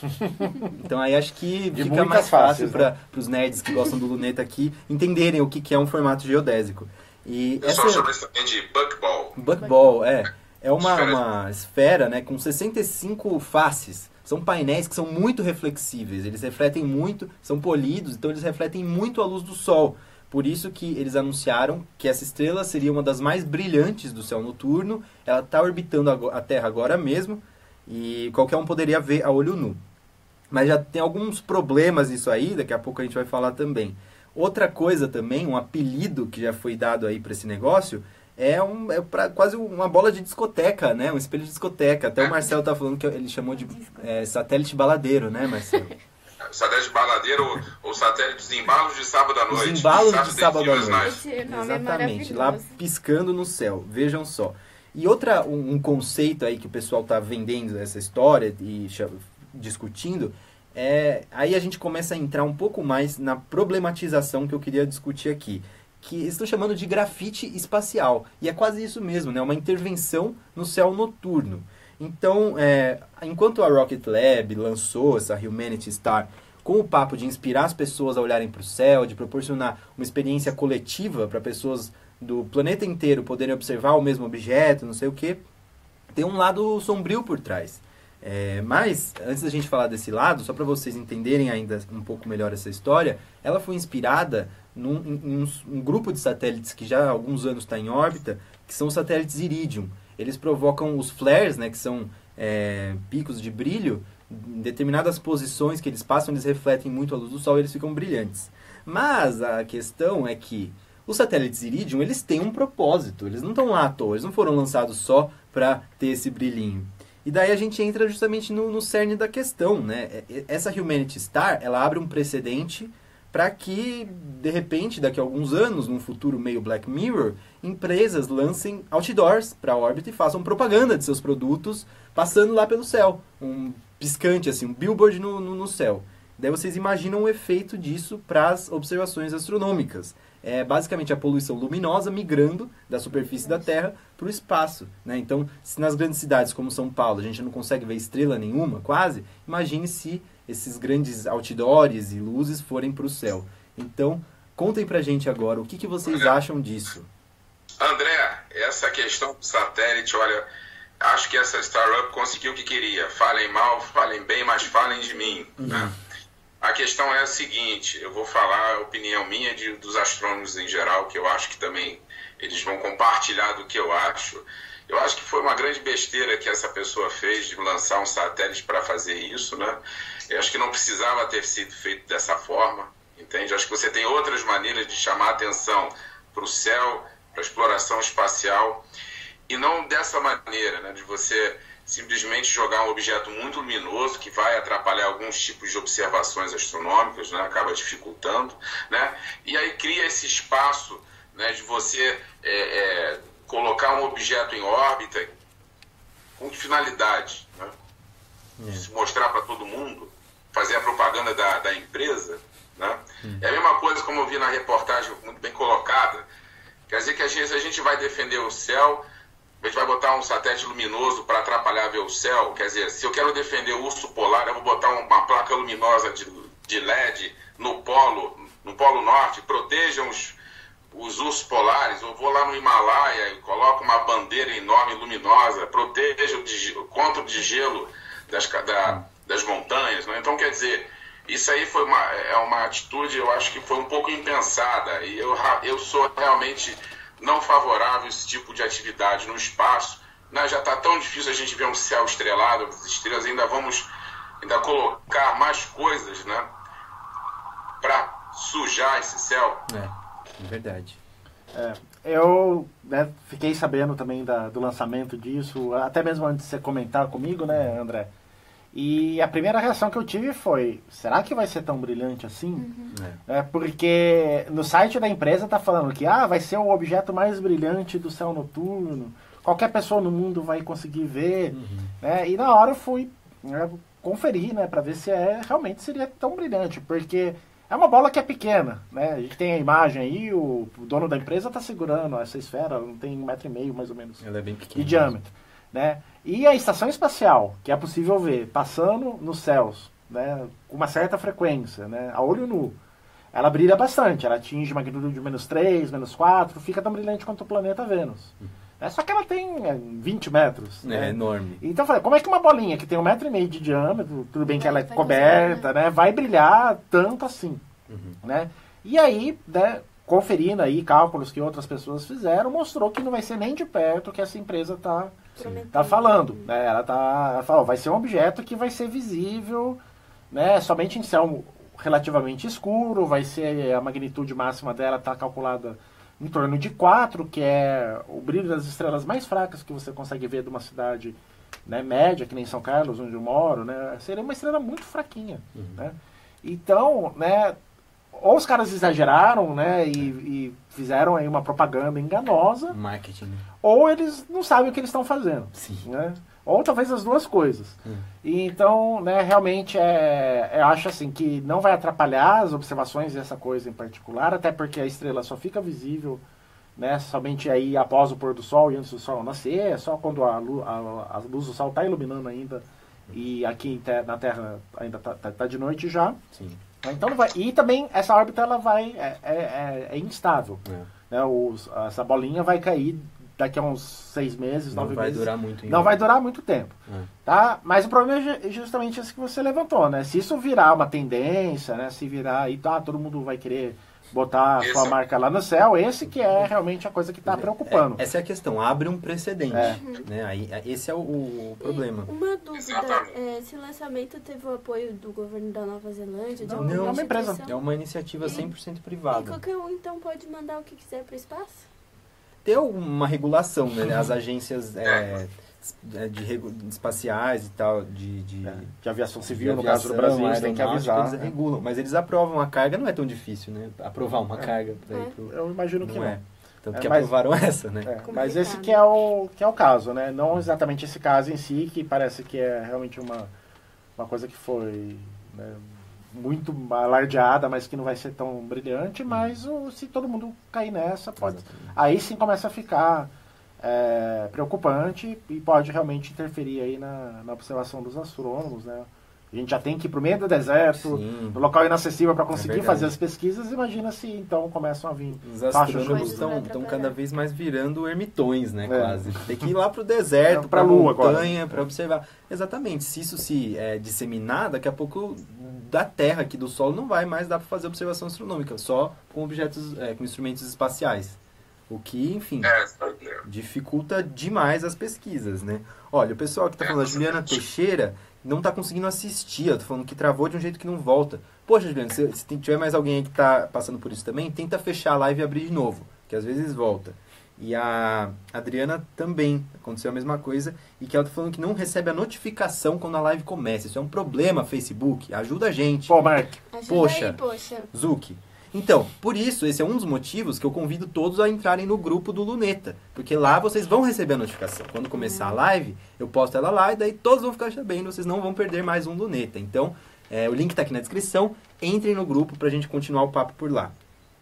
Speaker 4: Então aí acho que
Speaker 6: De
Speaker 4: fica
Speaker 6: muitas
Speaker 4: mais fácil
Speaker 6: faces,
Speaker 4: para
Speaker 6: né?
Speaker 4: os nerds que gostam do Luneta aqui entenderem o que, que é um formato geodésico. E
Speaker 7: O pessoal
Speaker 4: essa
Speaker 7: chama isso também de buckball.
Speaker 4: Buckball, é, é uma,
Speaker 7: Esfera.
Speaker 4: uma esfera, né, com sessenta e cinco faces. São painéis que são muito reflexíveis, eles refletem muito, são polidos, então eles refletem muito a luz do Sol. Por isso que eles anunciaram que essa estrela seria uma das mais brilhantes do céu noturno. Ela está orbitando ago- a Terra agora mesmo e qualquer um poderia ver a olho nu. Mas já tem alguns problemas isso aí, daqui a pouco a gente vai falar também. Outra coisa também, um apelido que já foi dado aí para esse negócio, é, um, é pra, quase uma bola de discoteca, né? Um espelho de discoteca. Até o Marcelo tá falando que ele chamou de é, satélite baladeiro, né, Marcelo?
Speaker 7: Satélite baladeiro ou, ou satélite dos embalos de sábado à noite.
Speaker 4: Os embalos de
Speaker 7: Saturday
Speaker 4: sábado à
Speaker 7: Night.
Speaker 4: noite.
Speaker 5: Esse nome é
Speaker 4: Exatamente,
Speaker 5: maravilhoso.
Speaker 4: lá piscando no céu, vejam só. E outra, um, um conceito aí que o pessoal tá vendendo essa história e cha- discutindo, é, aí a gente começa a entrar um pouco mais na problematização que eu queria discutir aqui, que eles estão chamando de grafite espacial, e é quase isso mesmo, né? Uma intervenção no céu noturno. Então, é, enquanto a Rocket Lab lançou essa Humanity Star com o papo de inspirar as pessoas a olharem para o céu, de proporcionar uma experiência coletiva para pessoas do planeta inteiro poderem observar o mesmo objeto, não sei o que, tem um lado sombrio por trás. É, mas, antes da gente falar desse lado, só para vocês entenderem ainda um pouco melhor essa história, ela foi inspirada num em um, um grupo de satélites que já há alguns anos está em órbita, que que são os satélites Iridium. Eles provocam os flares, né, que são é, picos de brilho, em determinadas posições que eles passam, eles refletem muito a luz do Sol e eles ficam brilhantes. Mas a questão é que os satélites Iridium, eles têm um propósito, eles não estão lá à toa, eles não foram lançados só para ter esse brilhinho. E daí a gente entra justamente no, no cerne da questão, né? Essa Humanity Star, ela abre um precedente para que, de repente, daqui a alguns anos, num futuro meio Black Mirror, empresas lancem outdoors para a órbita e façam propaganda de seus produtos passando lá pelo céu. Um piscante, assim, um billboard no, no, no céu. Daí vocês imaginam o efeito disso para as observações astronômicas. É basicamente a poluição luminosa migrando da superfície da Terra para o espaço, né? Então, se nas grandes cidades como São Paulo a gente não consegue ver estrela nenhuma, quase, imagine se esses grandes outdoors e luzes forem para o céu. Então, contem pra gente agora o que, que vocês olha, acham disso.
Speaker 7: André, essa questão do satélite, olha, acho que essa startup conseguiu o que queria. Falem mal, falem bem, mas falem de mim, uhum. né? A questão é a seguinte, eu vou falar a opinião minha de, dos astrônomos em geral, que eu acho que também eles vão compartilhar do que eu acho. Eu acho que foi uma grande besteira que essa pessoa fez de lançar um satélite para fazer isso, né? Eu acho que não precisava ter sido feito dessa forma, entende? Eu acho que você tem outras maneiras de chamar a atenção para o céu, para a exploração espacial, e não dessa maneira, né? De você simplesmente jogar um objeto muito luminoso que vai atrapalhar alguns tipos de observações astronômicas, né? Acaba dificultando, né? E aí cria esse espaço, né, de você é, é, colocar um objeto em órbita com que finalidade, né? É. Se mostrar para todo mundo, fazer a propaganda da, da empresa, né? Hum. É a mesma coisa como eu vi na reportagem muito bem colocada, quer dizer que a gente, a gente vai defender o céu, a gente vai botar um satélite luminoso para atrapalhar ver o céu, quer dizer, se eu quero defender o urso polar, eu vou botar uma placa luminosa de, de L E D no polo, no polo norte, protejam os, os ursos polares, eu vou lá no Himalaia e coloco uma bandeira enorme luminosa, proteja o de, contra o degelo das, da, das montanhas, né? Então, quer dizer, isso aí foi uma, é uma atitude, eu acho que foi um pouco impensada, e eu, eu sou realmente não favorável a esse tipo de atividade no espaço, né? Já está tão difícil a gente ver um céu estrelado, as estrelas, ainda vamos ainda colocar mais coisas, né, para sujar esse céu.
Speaker 4: É, é verdade.
Speaker 6: É, eu, né, fiquei sabendo também da, do lançamento disso, até mesmo antes de você comentar comigo, né, André? E a primeira reação que eu tive foi, será que vai ser tão brilhante assim? Uhum. É. É, porque no site da empresa tá falando que ah, vai ser o objeto mais brilhante do céu noturno, qualquer pessoa no mundo vai conseguir ver, uhum. né? E na hora eu fui, né, conferir, né, para ver se é, realmente seria tão brilhante, porque é uma bola que é pequena, né? A gente tem a imagem aí, o, o dono da empresa tá segurando essa esfera, não tem um metro e meio mais ou menos.
Speaker 4: Ela é bem pequena.
Speaker 6: De diâmetro. Né? E a estação espacial, que é possível ver passando nos céus, né, com uma certa frequência, né, a olho nu, ela brilha bastante, ela atinge magnitude de menos três, menos quatro, fica tão brilhante quanto o planeta Vênus. É, só que ela tem é, vinte metros.
Speaker 4: É,
Speaker 6: né?
Speaker 4: enorme.
Speaker 6: Então eu falei, como é que uma bolinha que tem um metro e meio de diâmetro, tudo bem que ela é coberta, né, vai brilhar tanto assim? Uhum. Né? E aí, né, conferindo aí cálculos que outras pessoas fizeram, mostrou que não vai ser nem de perto que essa empresa está tá falando. Né? Ela, tá, ela falou, vai ser um objeto que vai ser visível, né, somente em céu relativamente escuro, vai ser a magnitude máxima dela está calculada em torno de quatro, que é o brilho das estrelas mais fracas que você consegue ver de uma cidade, né, média, que nem São Carlos, onde eu moro, né, seria uma estrela muito fraquinha. Uhum. Né? Então, né, ou os caras exageraram, né, e, e fizeram aí uma propaganda enganosa,
Speaker 4: marketing,
Speaker 6: ou eles não sabem o que eles estão fazendo.
Speaker 4: Sim.
Speaker 6: Né? Ou talvez as duas coisas. Hum. E, então, né, realmente, é, eu acho assim que não vai atrapalhar as observações dessa coisa em particular, até porque a estrela só fica visível, né, somente aí após o pôr do sol e antes do sol nascer, é só quando a, lu, a, a luz do sol está iluminando ainda, e aqui na Terra ainda está tá, tá de noite já.
Speaker 4: Sim.
Speaker 6: Então não vai, e também essa órbita ela vai, é, é, é instável. É. Né, os, essa bolinha vai cair daqui a uns seis meses,
Speaker 4: não
Speaker 6: nove
Speaker 4: vai
Speaker 6: meses.
Speaker 4: Durar muito
Speaker 6: não vai durar muito tempo. É. Tá? Mas o problema é justamente isso que você levantou, né? Se isso virar uma tendência, né? Se virar e tá, todo mundo vai querer botar a sua
Speaker 7: Isso.
Speaker 6: marca lá no céu, esse que é realmente a coisa que está preocupando.
Speaker 4: É, essa é a questão, abre um precedente.
Speaker 6: É.
Speaker 4: Né? Aí, esse é o, o problema.
Speaker 5: E uma dúvida,
Speaker 7: Exatamente.
Speaker 5: é, esse lançamento teve o apoio do governo da Nova Zelândia, de
Speaker 6: Não,
Speaker 5: alguma
Speaker 4: não, é
Speaker 6: uma empresa.
Speaker 5: instituição?
Speaker 4: É uma iniciativa cem por cento
Speaker 5: E
Speaker 4: privada.
Speaker 5: qualquer um, então, pode mandar o que quiser para o espaço?
Speaker 4: Ter uma regulação, né? As agências é, de regu- espaciais e tal, de, de,
Speaker 6: É, de aviação
Speaker 4: de
Speaker 6: civil, no caso do
Speaker 4: aviação,
Speaker 6: Brasil, tem que
Speaker 4: aeronáutica,
Speaker 6: avisar.
Speaker 4: Eles
Speaker 6: né?
Speaker 4: regulam, mas eles aprovam a carga, não é tão difícil, né? Aprovar uma carga pra ir
Speaker 5: É.
Speaker 4: pro...
Speaker 6: Eu imagino que
Speaker 4: Não
Speaker 6: não.
Speaker 4: é. Tanto
Speaker 6: É,
Speaker 4: que
Speaker 6: mas-
Speaker 4: aprovaram essa, né?
Speaker 6: É,
Speaker 5: Complicado.
Speaker 6: mas esse que é, o, que é o caso, né? Não exatamente esse caso em si, que parece que é realmente uma, uma coisa que foi né, muito alardeada, mas que não vai ser tão brilhante, mas o, se todo mundo cair nessa, pode.
Speaker 4: Exatamente.
Speaker 6: Aí sim começa a ficar é, preocupante e pode realmente interferir aí na, na observação dos astrônomos, né? A gente já tem que ir para o meio do deserto,
Speaker 4: Sim.
Speaker 6: no local inacessível para conseguir
Speaker 4: verdade.
Speaker 6: fazer as pesquisas. Imagina se então começam a vir
Speaker 4: Os
Speaker 6: taxas de
Speaker 4: astrônomos
Speaker 6: luz.
Speaker 4: estão
Speaker 5: Vai
Speaker 4: estão
Speaker 5: atrapalhar.
Speaker 4: cada vez mais virando ermitões, né?
Speaker 6: É.
Speaker 4: Quase. Tem que ir lá pro deserto,
Speaker 6: É,
Speaker 4: pra
Speaker 6: pra lua agora.
Speaker 4: montanha, para observar. Exatamente. Se isso se é, disseminar, daqui a pouco da Terra, aqui do Solo, não vai mais dar para fazer observação astronômica, só com objetos, é, com instrumentos espaciais. O que, enfim,
Speaker 7: É,
Speaker 4: dificulta demais as pesquisas, né? Olha, o pessoal que tá falando, a Juliana Teixeira, não tá conseguindo assistir, ela tá falando que travou de um jeito que não volta. Poxa, Juliana, se, se tem- tiver mais alguém aí que tá passando por isso também, tenta fechar a live e abrir de novo, que às vezes volta. E a Adriana também, aconteceu a mesma coisa, e que ela tá falando que não recebe a notificação quando a live começa. Isso é um problema, Facebook, ajuda a gente.
Speaker 6: Pô, Mark,
Speaker 5: Ajuda
Speaker 4: Poxa.
Speaker 5: aí, poxa.
Speaker 4: Zuki. Então, por isso, esse é um dos motivos que eu convido todos a entrarem no grupo do Luneta. Porque lá vocês vão receber a notificação. Quando começar a live, eu posto ela lá e daí todos vão ficar sabendo, vocês não vão perder mais um Luneta. Então, é, o link está aqui na descrição. Entrem no grupo pra gente continuar o papo por lá.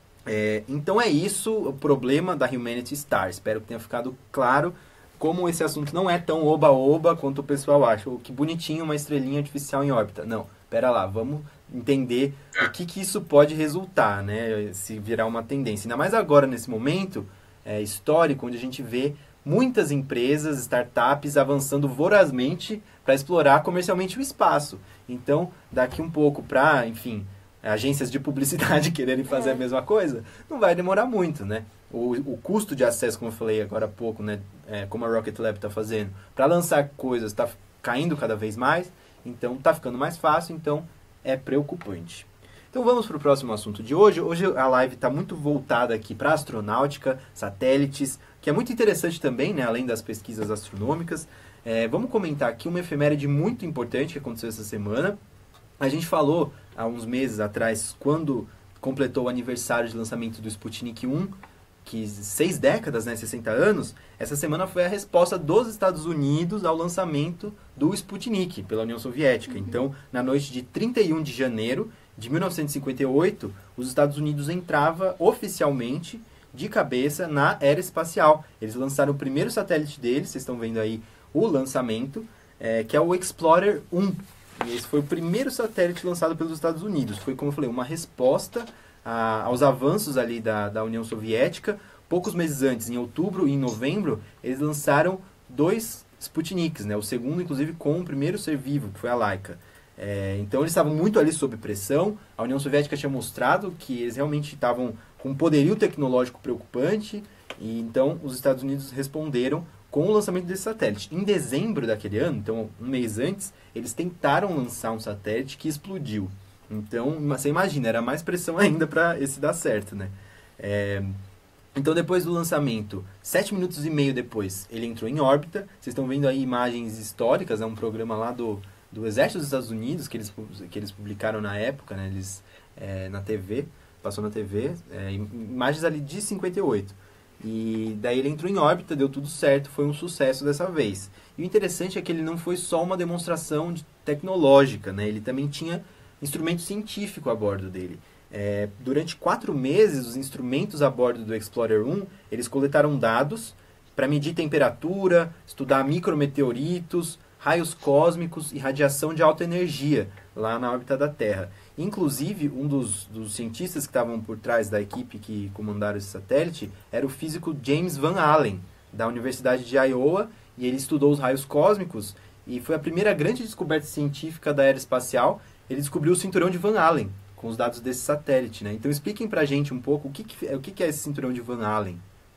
Speaker 4: É, então é isso o problema da Humanity Star. Espero que tenha ficado claro como esse assunto não é tão oba-oba quanto o pessoal acha. Oh, que bonitinho uma estrelinha artificial em órbita. Não, pera lá, vamos entender o que, que isso pode resultar, né? Se virar uma tendência. Ainda mais agora, nesse momento é, histórico, onde a gente vê muitas empresas, startups avançando vorazmente para explorar comercialmente o espaço. Então, daqui um pouco para, enfim, agências de publicidade quererem fazer
Speaker 5: É.
Speaker 4: a mesma coisa, não vai demorar muito, né? O, o custo de acesso, como eu falei agora há pouco, né? É, como a Rocket Lab está fazendo, para lançar coisas está caindo cada vez mais, então está ficando mais fácil, então é preocupante. Então vamos para o próximo assunto de hoje. Hoje a live está muito voltada aqui para astronáutica, satélites, que é muito interessante também, né? Além das pesquisas astronômicas. É, vamos comentar aqui uma efeméride muito importante que aconteceu essa semana. A gente falou há uns meses atrás, quando completou o aniversário de lançamento do Sputnik um, que seis décadas, né, sessenta anos, essa semana foi a resposta dos Estados Unidos ao lançamento do Sputnik pela União Soviética. Então, na noite de trinta e um de janeiro de mil novecentos e cinquenta e oito, os Estados Unidos entrava oficialmente de cabeça na era espacial. Eles lançaram o primeiro satélite deles, vocês estão vendo aí o lançamento, é, que é o Explorer um. E esse foi o primeiro satélite lançado pelos Estados Unidos. Foi, como eu falei, uma resposta a, aos avanços ali da, da União Soviética. Poucos meses antes, em outubro e em novembro, eles lançaram dois Sputniks, né? O segundo, inclusive, com o primeiro ser vivo, que foi a Laika. É, então, eles estavam muito ali sob pressão. A União Soviética tinha mostrado que eles realmente estavam com um poderio tecnológico preocupante. E então, os Estados Unidos responderam com o lançamento desse satélite. Em dezembro daquele ano, então um mês antes, eles tentaram lançar um satélite que explodiu. Então, você imagina, era mais pressão ainda para esse dar certo, né? É, então, depois do lançamento, sete minutos e meio depois, ele entrou em órbita. Vocês estão vendo aí imagens históricas, é um programa lá do, do Exército dos Estados Unidos, que eles, que eles publicaram na época, né? Eles, é, na T V, passou na T V, é, imagens ali de cinquenta e oito. E daí ele entrou em órbita, deu tudo certo, foi um sucesso dessa vez. E o interessante é que ele não foi só uma demonstração de tecnológica, né? Ele também tinha instrumento científico a bordo dele. É, durante quatro meses, os instrumentos a bordo do Explorer um, eles coletaram dados para medir temperatura, estudar micrometeoritos, raios cósmicos e radiação de alta energia lá na órbita da Terra. Inclusive, um dos, dos cientistas que estavam por trás da equipe que comandaram esse satélite era o físico James Van Allen, da Universidade de Iowa, e ele estudou os raios cósmicos e foi a primeira grande descoberta científica da era espacial. Ele descobriu o cinturão de Van Allen, com os dados desse satélite, né? Então expliquem pra gente um pouco o que, que, o que, que é esse cinturão de Van Allen.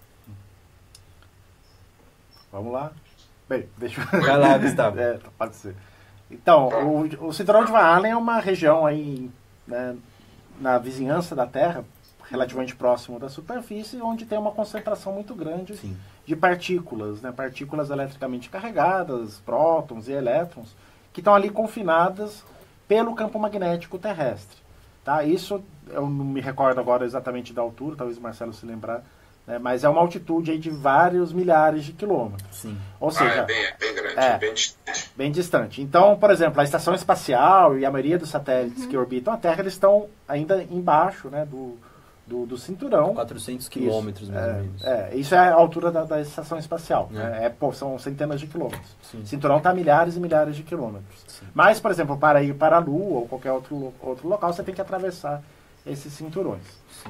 Speaker 6: Vamos lá. Bem, deixa eu...
Speaker 4: Vai lá, Gustavo.
Speaker 6: É, pode ser. Então, o, o cinturão de Van Allen é uma região aí, né, na vizinhança da Terra, relativamente próximo da superfície, onde tem uma concentração muito grande
Speaker 4: Sim.
Speaker 6: de partículas, né, partículas eletricamente carregadas, prótons e elétrons, que estão ali confinadas pelo campo magnético terrestre. Tá? Isso, eu não me recordo agora exatamente da altura, talvez o Marcelo se lembrar, né, mas é uma altitude aí de vários milhares de quilômetros.
Speaker 4: Sim.
Speaker 6: Ou
Speaker 7: Ah,
Speaker 6: seja,
Speaker 7: é bem, é bem grande,
Speaker 6: é.
Speaker 7: bem distante.
Speaker 6: bem distante. Então, por exemplo, a estação espacial e a maioria dos satélites que orbitam a Terra, eles estão ainda embaixo, né, do, do, do cinturão.
Speaker 4: quatrocentos quilômetros, mais
Speaker 6: é,
Speaker 4: ou menos.
Speaker 6: É, isso é a altura da, da estação espacial.
Speaker 4: É.
Speaker 6: Né? É, pô, são centenas de quilômetros.
Speaker 4: Sim.
Speaker 6: O cinturão está a milhares e milhares de quilômetros.
Speaker 4: Sim.
Speaker 6: Mas, por exemplo, para ir para a Lua ou qualquer outro, outro local, você tem que atravessar esses cinturões.
Speaker 4: Sim.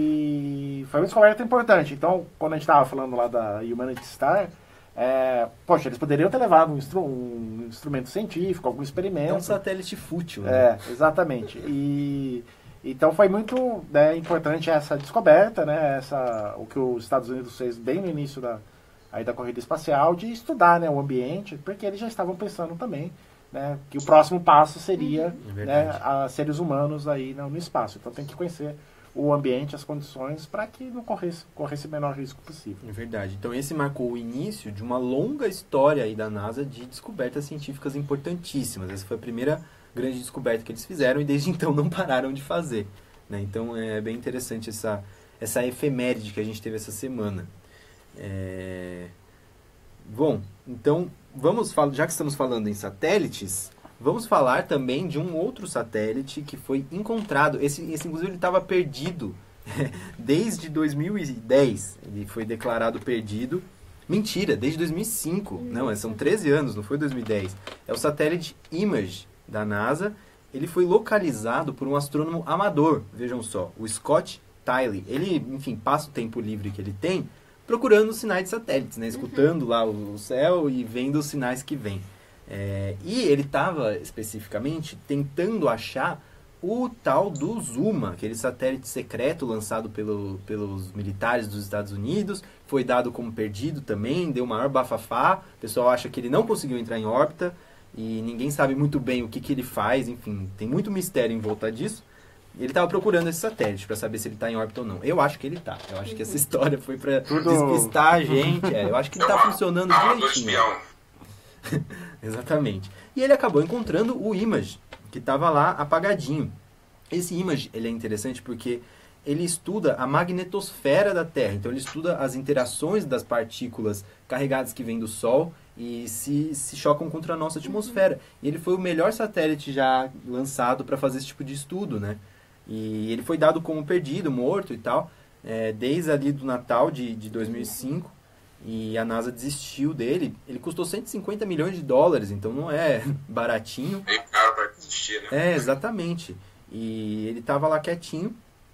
Speaker 6: E foi uma descoberta importante. Então, quando a gente estava falando lá da Humanity Star, é, poxa, eles poderiam ter levado um, instru um instrumento científico, algum experimento.
Speaker 4: É um satélite fútil, né?
Speaker 6: É, exatamente. E então foi muito, né, importante essa descoberta, né, essa, o que os Estados Unidos fez bem no início da, aí da corrida espacial, de estudar, né, o ambiente, porque eles já estavam pensando também, né, que o próximo passo seria,
Speaker 4: É
Speaker 6: né, a seres humanos aí no, no espaço. Então tem que conhecer o ambiente, as condições, para que não corresse, corresse o menor risco possível.
Speaker 4: É verdade. Então esse marcou o início de uma longa história aí da NASA de descobertas científicas importantíssimas. Essa foi a primeira grande descoberta que eles fizeram e desde então não pararam de fazer. Né? Então é bem interessante essa, essa efeméride que a gente teve essa semana. É... Bom, então vamos falar, já que estamos falando em satélites, vamos falar também de um outro satélite que foi encontrado. Esse, esse inclusive, ele estava perdido desde dois mil e dez. Ele foi declarado perdido. Mentira, desde dois mil e cinco. Não, são treze anos, não foi dois mil e dez. É o satélite IMAGE da NASA. Ele foi localizado por um astrônomo amador, vejam só, o Scott Tilley. Ele, enfim, passa o tempo livre que ele tem procurando sinais de satélites, né? Escutando lá o céu e vendo os sinais que vêm. É, e ele estava especificamente tentando achar o tal do Zuma, aquele satélite secreto lançado pelo, pelos militares dos Estados Unidos, foi dado como perdido também, deu maior bafafá, o pessoal acha que ele não conseguiu entrar em órbita e ninguém sabe muito bem o que, que ele faz, enfim, tem muito mistério em volta disso. Ele estava procurando esse satélite para saber se ele está em órbita ou não. Eu acho que ele está. Eu acho que essa história foi para despistar a gente. É, eu acho que ele está funcionando direitinho. Exatamente. E ele acabou encontrando o IMAGE, que estava lá apagadinho. Esse IMAGE, ele é interessante porque ele estuda a magnetosfera da Terra. Então, ele estuda as interações das partículas carregadas que vêm do Sol e se, se chocam contra a nossa atmosfera. E ele foi o melhor satélite já lançado para fazer esse tipo de estudo, né? E ele foi dado como perdido, morto e tal, é, desde ali do Natal de, de dois mil e cinco. E a NASA desistiu dele. Ele custou cento e cinquenta milhões de dólares, então não é baratinho.
Speaker 7: Meio caro para desistir, né?
Speaker 4: É, exatamente. E ele estava lá quietinho.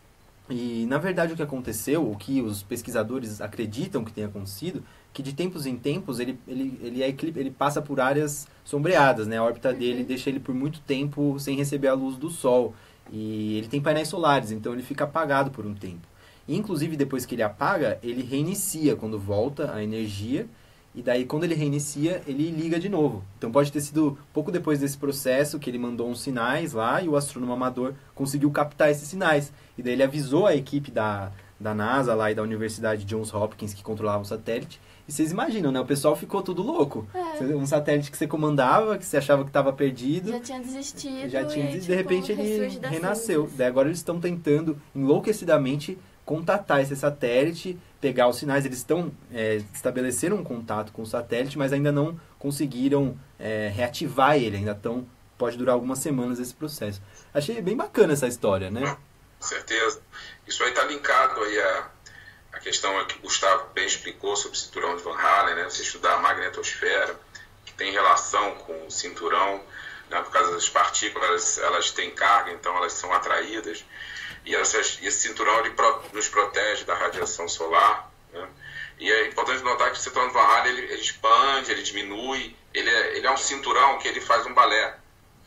Speaker 4: E, na verdade, o que aconteceu, o que os pesquisadores acreditam que tenha acontecido, que de tempos em tempos ele, ele, ele, é, ele passa por áreas sombreadas, né? A órbita dele deixa ele por muito tempo sem receber a luz do Sol. E ele tem painéis solares, então ele fica apagado por um tempo. E, inclusive, depois que ele apaga, ele reinicia quando volta a energia. E daí, quando ele reinicia, ele liga de novo. Então, pode ter sido pouco depois desse processo que ele mandou uns sinais lá e o astrônomo amador conseguiu captar esses sinais. E daí ele avisou a equipe da, da NASA lá e da Universidade Johns Hopkins que controlava o satélite. E vocês imaginam, né? O pessoal ficou tudo louco. É. Um satélite que você comandava, que você achava que estava perdido.
Speaker 5: Já tinha desistido.
Speaker 4: Já tinha desistido.
Speaker 5: E, tipo,
Speaker 4: de repente ele renasceu. Daí agora eles estão tentando enlouquecidamente contatar esse satélite, pegar os sinais. Eles estão é, estabeleceram um contato com o satélite, mas ainda não conseguiram é, reativar ele. Ainda estão, pode durar algumas semanas esse processo. Achei bem bacana essa história, né?
Speaker 7: Com certeza. Isso aí está linkado aí a, a questão que o Gustavo bem explicou sobre o cinturão de Van Allen, né? Você estudar a magnetosfera, que tem relação com o cinturão, né? Por causa das partículas, elas têm carga, então elas são atraídas. E essas, esse cinturão ele pro, nos protege da radiação solar, né? E é importante notar que o cinturão de Van Allen ele, ele expande, ele diminui, ele é, ele é um cinturão que ele faz um balé.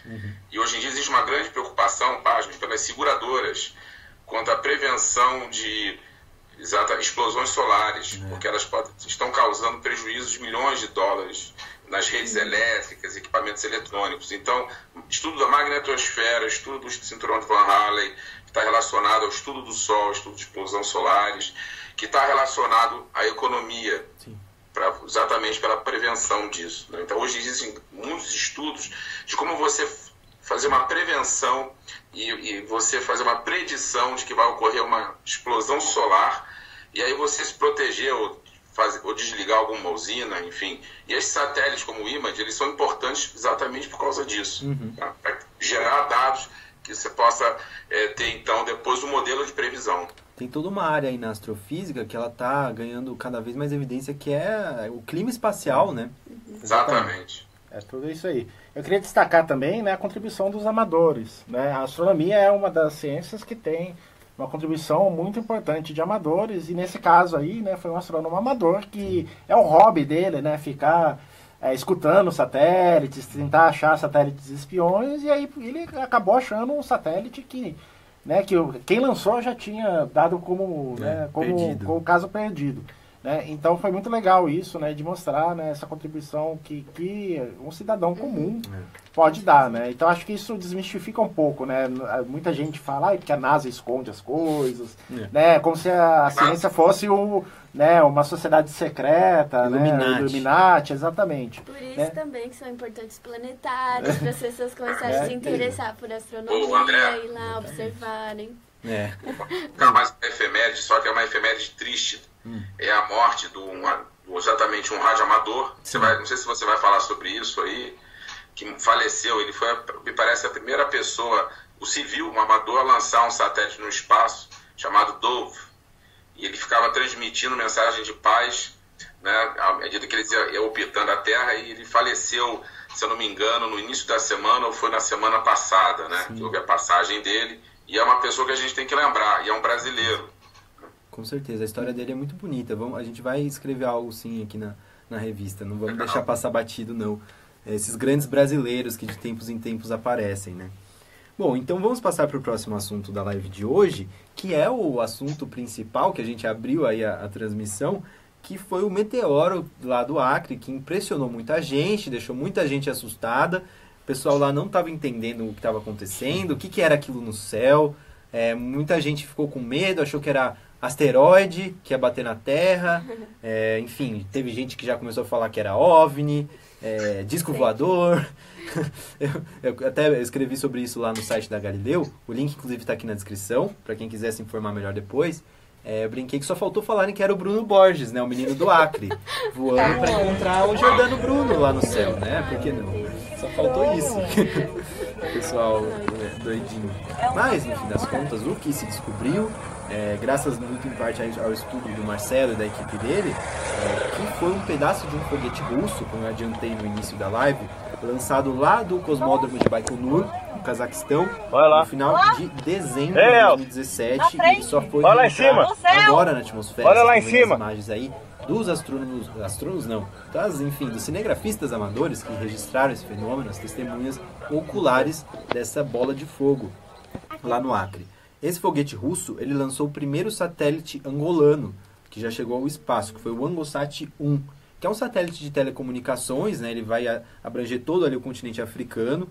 Speaker 7: Uhum. E hoje em dia existe uma grande preocupação, pasmem, pelas seguradoras quanto à prevenção de exata, explosões solares, uhum. porque elas podem, estão causando prejuízos de milhões de dólares nas redes elétricas, equipamentos eletrônicos. Então, estudo da magnetosfera, estudo do cinturão de Van Allen, que está relacionado ao estudo do Sol, estudo de explosões solares, que está relacionado à economia, pra, exatamente pela prevenção disso. Né? Então, hoje existem muitos estudos de como você fazer uma prevenção e, e você fazer uma predição de que vai ocorrer uma explosão solar, e aí você se proteger ou Fazer, ou desligar alguma usina, enfim. E esses satélites, como o IMAGE, eles são importantes exatamente por causa disso. Uhum. Tá? Para gerar dados que você possa é, ter, então, depois um modelo de previsão.
Speaker 4: Tem toda uma área aí na astrofísica que ela está ganhando cada vez mais evidência, que é o clima espacial, né?
Speaker 7: Uhum. Exatamente.
Speaker 6: É tudo isso aí. Eu queria destacar também, né, a contribuição dos amadores. Né? A astronomia é uma das ciências que tem uma contribuição muito importante de amadores, e nesse caso aí, né, foi um astrônomo amador que é o hobby dele, né, ficar é, escutando satélites, tentar achar satélites espiões, e aí ele acabou achando um satélite que, né, que quem lançou já tinha dado como, é, né, como, como caso perdido. Né? Então foi muito legal isso, né, de mostrar, né, essa contribuição que, que um cidadão comum é. pode dar. Né? Então acho que isso desmistifica um pouco. Né? Muita gente fala ah, que a NASA esconde as coisas, é. né? Como se a ciência fosse o, né, uma sociedade secreta, Illuminati. Né? Illuminati, exatamente.
Speaker 5: Por isso
Speaker 6: né?
Speaker 5: também que são importantes planetários, para as pessoas começarem
Speaker 6: é.
Speaker 5: a se interessar por astronomia e lá observarem.
Speaker 4: É.
Speaker 7: Não, mas uma efeméride, só que é uma efeméride triste. Hum. É a morte do, um, exatamente um rádio amador. Você vai, não sei se você vai falar sobre isso aí, que faleceu. Ele foi, me parece, a primeira pessoa, o civil, um amador, a lançar um satélite no espaço chamado Dove. E ele ficava transmitindo mensagem de paz, né, à medida que eles iam orbitando a Terra, e ele faleceu, se eu não me engano, no início da semana, ou foi na semana passada, né, que houve a passagem dele. E é uma pessoa que a gente tem que lembrar, e é um brasileiro.
Speaker 4: Com certeza, a história dele é muito bonita. Vamos, a gente vai escrever algo sim aqui na, na revista, não vamos deixar passar batido não. Esses grandes brasileiros que de tempos em tempos aparecem, né? Bom, então vamos passar para o próximo assunto da live de hoje, que é o assunto principal, que a gente abriu aí a, a transmissão, que foi o meteoro lá do Acre, que impressionou muita gente, deixou muita gente assustada. O pessoal lá não estava entendendo o que estava acontecendo, o que, que era aquilo no céu. É, muita gente ficou com medo, achou que era asteroide, que ia bater na Terra. É, enfim, teve gente que já começou a falar que era OVNI, é, disco voador. eu, eu até escrevi sobre isso lá no site da Galileu. O link, inclusive, está aqui na descrição, para quem quiser se informar melhor depois. É, eu brinquei que só faltou falarem que era o Bruno Borges, né? O menino do Acre, voando para encontrar o Jordano Bruno lá no céu, né? Por que não? Só faltou isso. Pessoal é, doidinho. Mas, no fim das contas, o que se descobriu, é, graças muito em parte ao estudo do Marcelo e da equipe dele, é, que foi um pedaço de um foguete russo, como eu adiantei no início da live, lançado lá do cosmódromo de Baikonur, no Cazaquistão, no final de dezembro de dois mil e dezessete, e ele só foi
Speaker 8: lá em cima.
Speaker 4: agora na atmosfera.
Speaker 8: Olha lá em cima.
Speaker 4: As imagens aí dos astrônomos, astrônomos não, das, enfim, dos cinegrafistas amadores que registraram esse fenômeno, as testemunhas oculares dessa bola de fogo lá no Acre. Esse foguete russo, ele lançou o primeiro satélite angolano, que já chegou ao espaço, que foi o Angosat um, que é um satélite de telecomunicações, né? Ele vai abranger todo ali o continente africano.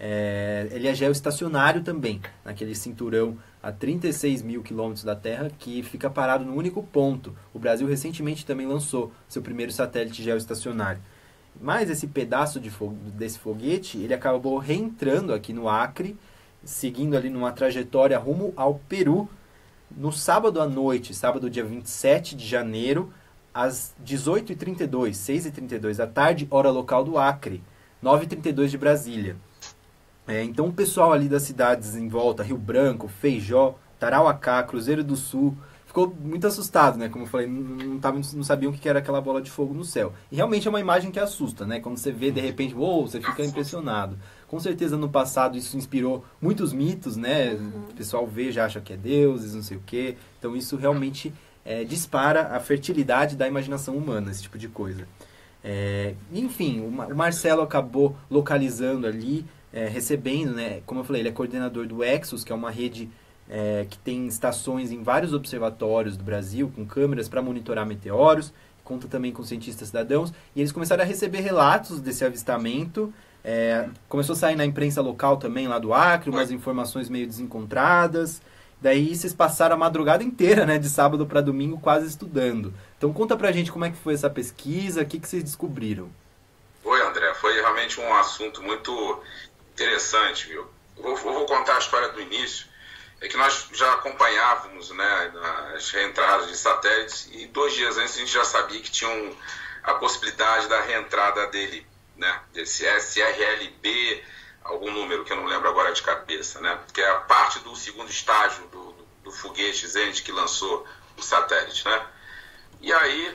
Speaker 4: É, ele é geoestacionário também, naquele cinturão a trinta e seis mil quilômetros da Terra, que fica parado no único ponto. O Brasil recentemente também lançou seu primeiro satélite geoestacionário. Mas esse pedaço de fo- desse foguete, ele acabou reentrando aqui no Acre, seguindo ali numa trajetória rumo ao Peru, no sábado à noite, sábado dia vinte e sete de janeiro, às dezoito e trinta e dois, seis e trinta e dois da tarde, hora local do Acre, nove e trinta e dois de Brasília. É, então o pessoal ali das cidades em volta, Rio Branco, Feijó, Tarauacá, Cruzeiro do Sul, ficou muito assustado, né? Como eu falei, não, não, tavam, não sabiam o que era aquela bola de fogo no céu. E realmente é uma imagem que assusta, né? Quando você vê, de repente, uou, você fica impressionado. Com certeza no passado isso inspirou muitos mitos, né? O pessoal vê, já acha que é deuses, não sei o quê. Então isso realmente é, dispara a fertilidade da imaginação humana, esse tipo de coisa. É, enfim, o Marcelo acabou localizando ali é, recebendo, né? Como eu falei, ele é coordenador do Exos, que é uma rede é, que tem estações em vários observatórios do Brasil, com câmeras para monitorar meteoros, conta também com cientistas cidadãos, e eles começaram a receber relatos desse avistamento. É, começou a sair na imprensa local também, lá do Acre, umas informações meio desencontradas. Daí vocês passaram a madrugada inteira, né, de sábado para domingo, quase estudando. Então conta pra gente como é que foi essa pesquisa, o que, que vocês descobriram.
Speaker 7: Oi, André, foi realmente um assunto muito interessante, viu? Eu vou, eu vou contar a história do início. É que nós já acompanhávamos, né, as reentradas de satélites, e dois dias antes a gente já sabia que tinha um, a possibilidade da reentrada dele, né, desse S R L B, algum número que eu não lembro agora de cabeça, né, que é a parte do segundo estágio do, do, do foguete Zenit que lançou o satélite, né. E aí,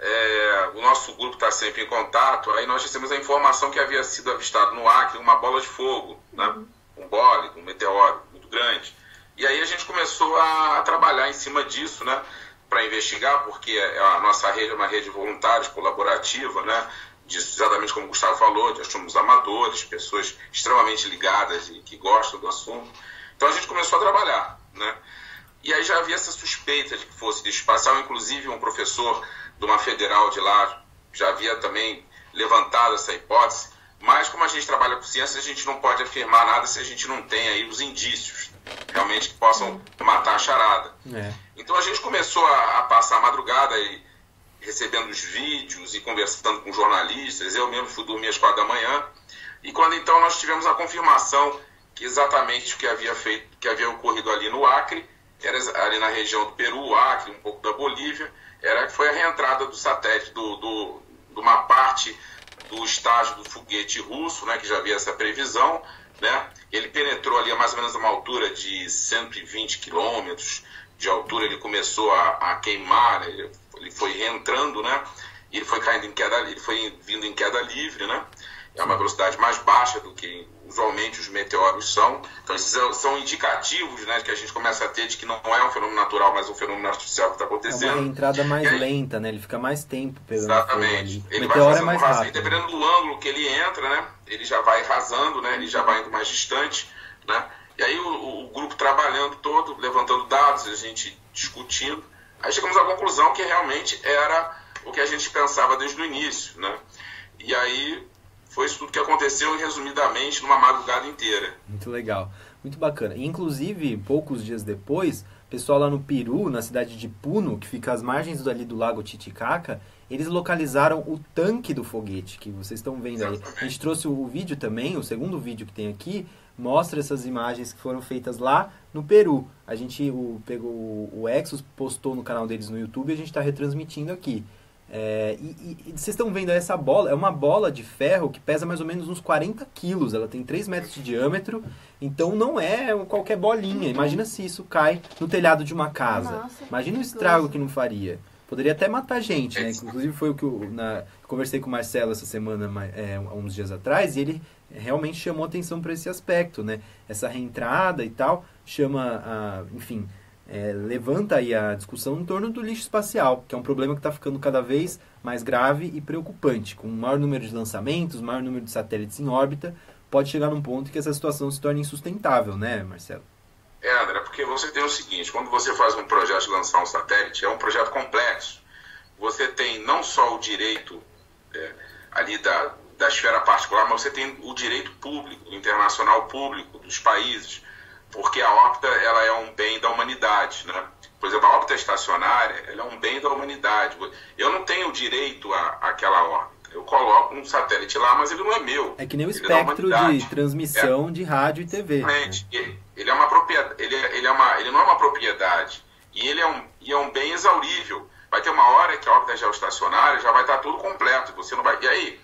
Speaker 7: é, o nosso grupo está sempre em contato, aí nós recebemos a informação que havia sido avistado no Acre uma bola de fogo, né, um bólido, um meteoro muito grande. E aí a gente começou a, a trabalhar em cima disso, né, para investigar, porque a nossa rede é uma rede de voluntários, colaborativa, né, disso, exatamente como o Gustavo falou, de astrônomos amadores, pessoas extremamente ligadas e que gostam do assunto. Então a gente começou a trabalhar, né, e aí já havia essa suspeita de que fosse de espacial, inclusive um professor de uma federal de lá já havia também levantado essa hipótese, mas como a gente trabalha com ciência, a gente não pode afirmar nada se a gente não tem aí os indícios realmente que possam matar a charada. É. Então a gente começou a, a passar a madrugada e recebendo os vídeos e conversando com jornalistas. Eu mesmo fui dormir às quatro da manhã, e quando então nós tivemos a confirmação que exatamente o que havia feito, que havia ocorrido ali no Acre, que era ali na região do Peru, Acre, um pouco da Bolívia, era que foi a reentrada do satélite, do, do, de uma parte do estágio do foguete russo, né, que já havia essa previsão, né? Ele penetrou ali a mais ou menos uma altura de cento e vinte quilômetros de altura, ele começou a, a queimar, ele, ele foi reentrando, né? E ele foi caindo em queda, ele foi vindo em queda livre, né? É uma velocidade mais baixa do que usualmente os meteoros são. Então esses são indicativos, né, que a gente começa a ter de que não é um fenômeno natural, mas um fenômeno artificial que está acontecendo. É
Speaker 4: uma entrada mais
Speaker 7: aí,
Speaker 4: lenta, né? Ele fica mais tempo pegando.
Speaker 7: Exatamente.
Speaker 4: Ele o meteoro é mais rápido.
Speaker 7: Dependendo do ângulo que ele entra, né? Ele já vai rasando, né? Ele já vai indo mais distante, né? E aí o, o grupo trabalhando todo, levantando dados, a gente discutindo. Aí chegamos à conclusão que realmente era o que a gente pensava desde o início, né? E aí foi isso tudo que aconteceu, resumidamente, numa madrugada inteira.
Speaker 4: Muito legal, muito bacana. E, inclusive, poucos dias depois, o pessoal lá no Peru, na cidade de Puno, que fica às margens ali do lago Titicaca, eles localizaram o tanque do foguete, que vocês estão vendo aí. A gente trouxe o vídeo também, o segundo vídeo que tem aqui, mostra essas imagens que foram feitas lá no Peru. A gente o, pegou o Exos, postou no canal deles no YouTube e a gente está retransmitindo aqui. É, e, e, e vocês estão vendo essa bola, é uma bola de ferro que pesa mais ou menos uns quarenta quilos, ela tem três metros de diâmetro, então não é qualquer bolinha. Imagina se isso cai no telhado de uma casa. Nossa, imagina o estrago que não faria. Poderia até matar gente, né? Inclusive foi o que eu na, conversei com o Marcelo essa semana, é, uns dias atrás, e ele realmente chamou atenção para esse aspecto, né? Essa reentrada e tal, chama, a, enfim... É, levanta aí a discussão em torno do lixo espacial, que é um problema que está ficando cada vez mais grave e preocupante. Com o maior número de lançamentos, o maior número de satélites em órbita, pode chegar num ponto que essa situação se torne insustentável, né, Marcelo?
Speaker 7: É, André, porque você tem o seguinte, quando você faz um projeto de lançar um satélite, é um projeto complexo. Você tem não só o direito é, ali da, da esfera particular, mas você tem o direito público, o internacional público dos países, porque a órbita ela é um bem da humanidade, né? Por exemplo, a órbita estacionária ela é um bem da humanidade. Eu não tenho direito à, àquela órbita. Eu coloco um satélite lá, mas ele não é meu.
Speaker 4: É que nem o espectro de transmissão é. de rádio e T V.
Speaker 7: Exatamente. Né? Ele, ele é uma propriedade. Ele, é, ele, é uma, ele não é uma propriedade. E ele é um, e é um bem exaurível. Vai ter uma hora que a órbita geoestacionária já vai estar tudo completo. Você não vai. E aí,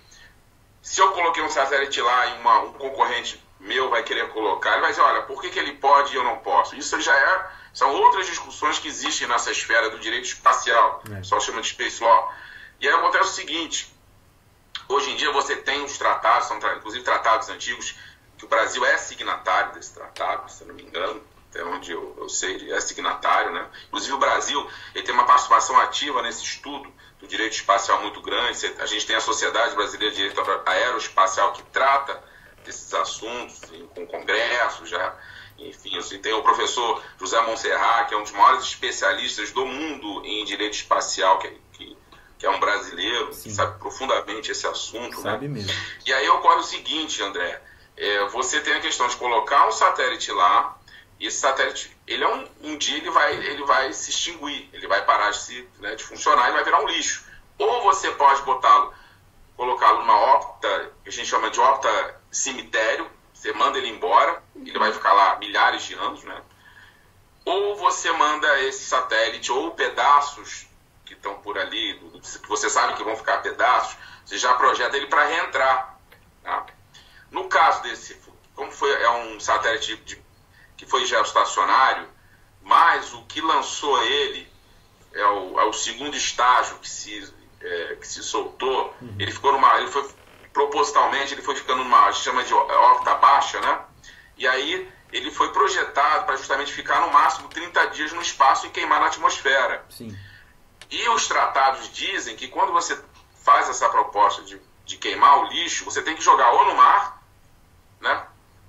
Speaker 7: se eu coloquei um satélite lá e uma, um concorrente meu vai querer colocar, ele vai dizer, olha, por que, que ele pode e eu não posso? Isso já é, são outras discussões que existem nessa esfera do direito espacial, é. Só chama de Space Law. E aí acontece o seguinte, hoje em dia você tem os tratados, são inclusive tratados antigos, que o Brasil é signatário desse tratado, se eu não me engano, até onde eu, eu sei, ele é signatário, né? Inclusive o Brasil ele tem uma participação ativa nesse estudo do direito espacial muito grande. A gente tem a Sociedade Brasileira de Direito Aeroespacial que trata desses assuntos, com congressos, já, enfim, assim, tem o professor José Monserrat, que é um dos maiores especialistas do mundo em direito espacial, que, que, que é um brasileiro, Sim. que sabe profundamente esse assunto.
Speaker 4: Sabe
Speaker 7: né?
Speaker 4: mesmo.
Speaker 7: E aí ocorre o seguinte, André, é, você tem a questão de colocar um satélite lá, e esse satélite, ele é um, um dia ele vai, ele vai se extinguir, ele vai parar de, se, né, de funcionar, ele vai virar um lixo. Ou você pode botá-lo, colocá-lo numa órbita, que a gente chama de órbita cemitério, você manda ele embora, ele vai ficar lá milhares de anos, né? Ou você manda esse satélite, ou pedaços que estão por ali, que você sabe que vão ficar pedaços, você já projeta ele para reentrar. Tá? No caso desse, como foi, é um satélite de, que foi geoestacionário, mas o que lançou ele é o, é o segundo estágio que se, é, que se soltou, uhum. ele ficou numa... Ele foi, propositalmente, ele foi ficando numa, a gente chama de órbita baixa, né? E aí ele foi projetado para justamente ficar no máximo trinta dias no espaço e queimar na atmosfera.
Speaker 4: Sim.
Speaker 7: E os tratados dizem que quando você faz essa proposta de, de queimar o lixo, você tem que jogar ou no mar, né?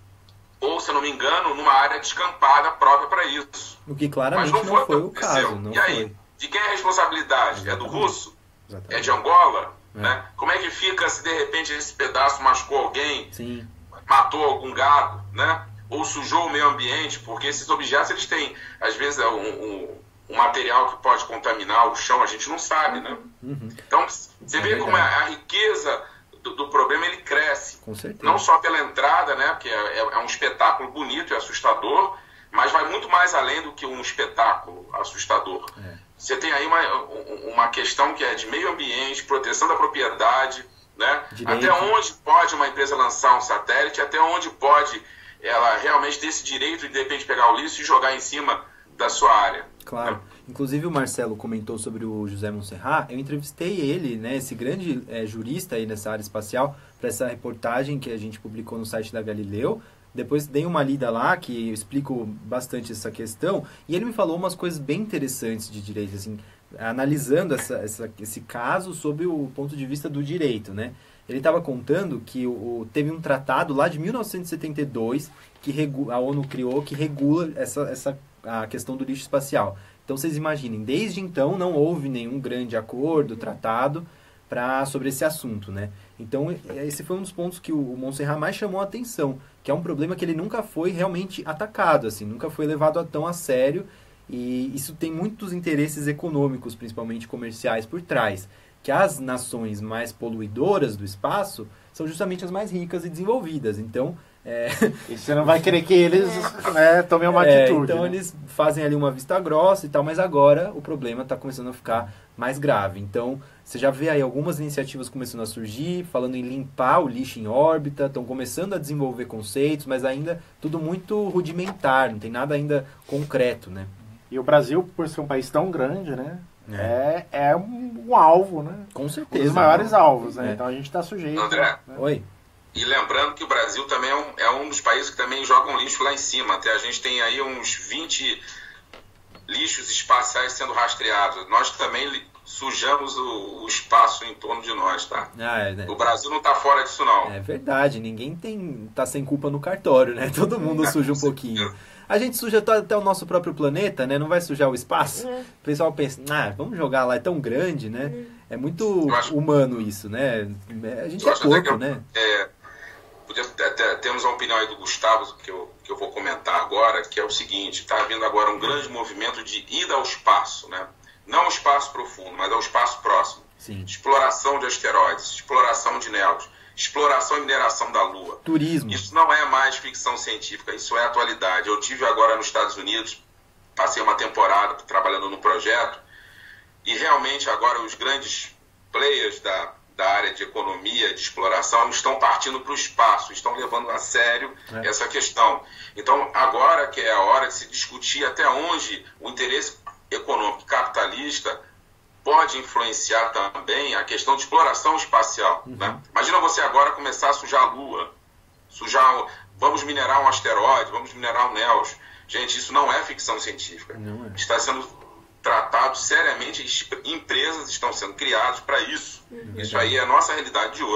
Speaker 7: Ou, se eu não me engano, numa área descampada própria para isso.
Speaker 4: O que claramente
Speaker 7: Mas
Speaker 4: não, não foi, foi o caso. Não
Speaker 7: e aí,
Speaker 4: foi.
Speaker 7: de quem é a responsabilidade?
Speaker 4: Exatamente.
Speaker 7: É do russo?
Speaker 4: Exatamente.
Speaker 7: É de Angola?
Speaker 4: É.
Speaker 7: Né? Como é que fica se de repente esse pedaço machucou alguém,
Speaker 4: Sim.
Speaker 7: matou algum gado, né? Ou sujou o meio ambiente? Porque esses objetos, eles têm, às vezes, um, um, um material que pode contaminar o chão, a gente não sabe, né?
Speaker 4: Uhum.
Speaker 7: Então, você
Speaker 4: é
Speaker 7: vê
Speaker 4: verdade.
Speaker 7: como a, a riqueza do, do problema, ele cresce.
Speaker 4: Com certeza.
Speaker 7: Não só pela entrada, né? Porque é, é um espetáculo bonito e assustador, mas vai muito mais além do que um espetáculo assustador.
Speaker 4: É.
Speaker 7: Você tem aí uma, uma questão que é de meio ambiente, proteção da propriedade, né?
Speaker 4: Direito.
Speaker 7: Até onde pode uma empresa lançar um satélite, até onde pode ela realmente ter esse direito de, de repente, pegar o lixo e jogar em cima da sua área.
Speaker 4: Claro.
Speaker 7: Né?
Speaker 4: Inclusive o Marcelo comentou sobre o José Monserrat, eu entrevistei ele, né, esse grande é, jurista aí nessa área espacial, para essa reportagem que a gente publicou no site da Galileu. Depois dei uma lida lá, que eu explico bastante essa questão, e ele me falou umas coisas bem interessantes de direito, assim, analisando essa, essa, esse caso sob o ponto de vista do direito, né? Ele estava contando que o, teve um tratado lá de mil novecentos e setenta e dois, que regu, a ONU criou, que regula essa, essa, a questão do lixo espacial. Então, vocês imaginem, desde então não houve nenhum grande acordo, tratado, pra, sobre esse assunto, né? Então, esse foi um dos pontos que o Monserrat mais chamou a atenção, que é um problema que ele nunca foi realmente atacado, assim, nunca foi levado a tão a sério, e isso tem muitos interesses econômicos, principalmente comerciais, por trás, que as nações mais poluidoras do espaço são justamente as mais ricas e desenvolvidas, então... É...
Speaker 6: E você não vai querer que eles né, tomem uma
Speaker 4: é,
Speaker 6: atitude.
Speaker 4: Então
Speaker 6: né?
Speaker 4: eles fazem ali uma vista grossa e tal, mas agora o problema está começando a ficar mais grave. Então você já vê aí algumas iniciativas começando a surgir, falando em limpar o lixo em órbita, estão começando a desenvolver conceitos, mas ainda tudo muito rudimentar, não tem nada ainda concreto, né?
Speaker 6: E o Brasil, por ser um país tão grande, né? É, é, é um, um alvo, né?
Speaker 4: Com certeza.
Speaker 6: Um dos maiores alvos, né?
Speaker 4: É.
Speaker 6: Então a gente está sujeito.
Speaker 7: André,
Speaker 6: né?
Speaker 4: Oi.
Speaker 7: E lembrando que o Brasil também é um, é um dos países que também jogam lixo lá em cima. Até a gente tem aí uns vinte lixos espaciais sendo rastreados. Nós também sujamos o, o espaço em torno de nós, tá?
Speaker 4: Ah, é, né?
Speaker 7: O Brasil não está fora disso, não.
Speaker 4: É verdade, ninguém tem tá sem culpa no cartório, né? Todo mundo suja um pouquinho. A gente suja até o nosso próprio planeta, né? Não vai sujar o espaço.
Speaker 5: É.
Speaker 4: O pessoal pensa, ah, vamos jogar lá, é tão grande, né? É muito
Speaker 7: acho,
Speaker 4: humano isso, né? A gente é
Speaker 7: acho
Speaker 4: corpo,
Speaker 7: até que eu,
Speaker 4: né?
Speaker 7: É, podia, até, temos a opinião aí do Gustavo, que eu, que eu vou comentar agora, que é o seguinte, está havendo agora um grande movimento de ida ao espaço, né? Não ao espaço profundo, mas ao espaço próximo.
Speaker 4: Sim.
Speaker 7: Exploração de asteroides, exploração de néus, exploração e mineração da Lua.
Speaker 4: Turismo.
Speaker 7: Isso não é mais ficção científica, isso é atualidade. Eu tive agora nos Estados Unidos, passei uma temporada trabalhando no projeto, e realmente agora os grandes players da, da área de economia, de exploração, estão partindo para o espaço, estão levando a sério
Speaker 4: é.
Speaker 7: essa questão. Então, agora que é a hora de se discutir até onde o interesse econômico capitalista pode influenciar também a questão de exploração espacial. Uhum. Né? Imagina você agora começar a sujar a Lua, sujar, vamos minerar um asteroide, vamos minerar um Néos. Gente, isso não é ficção científica.
Speaker 4: Não é.
Speaker 7: Está sendo tratado seriamente, empresas estão sendo criadas para isso. Uhum. Isso aí é a nossa realidade de hoje.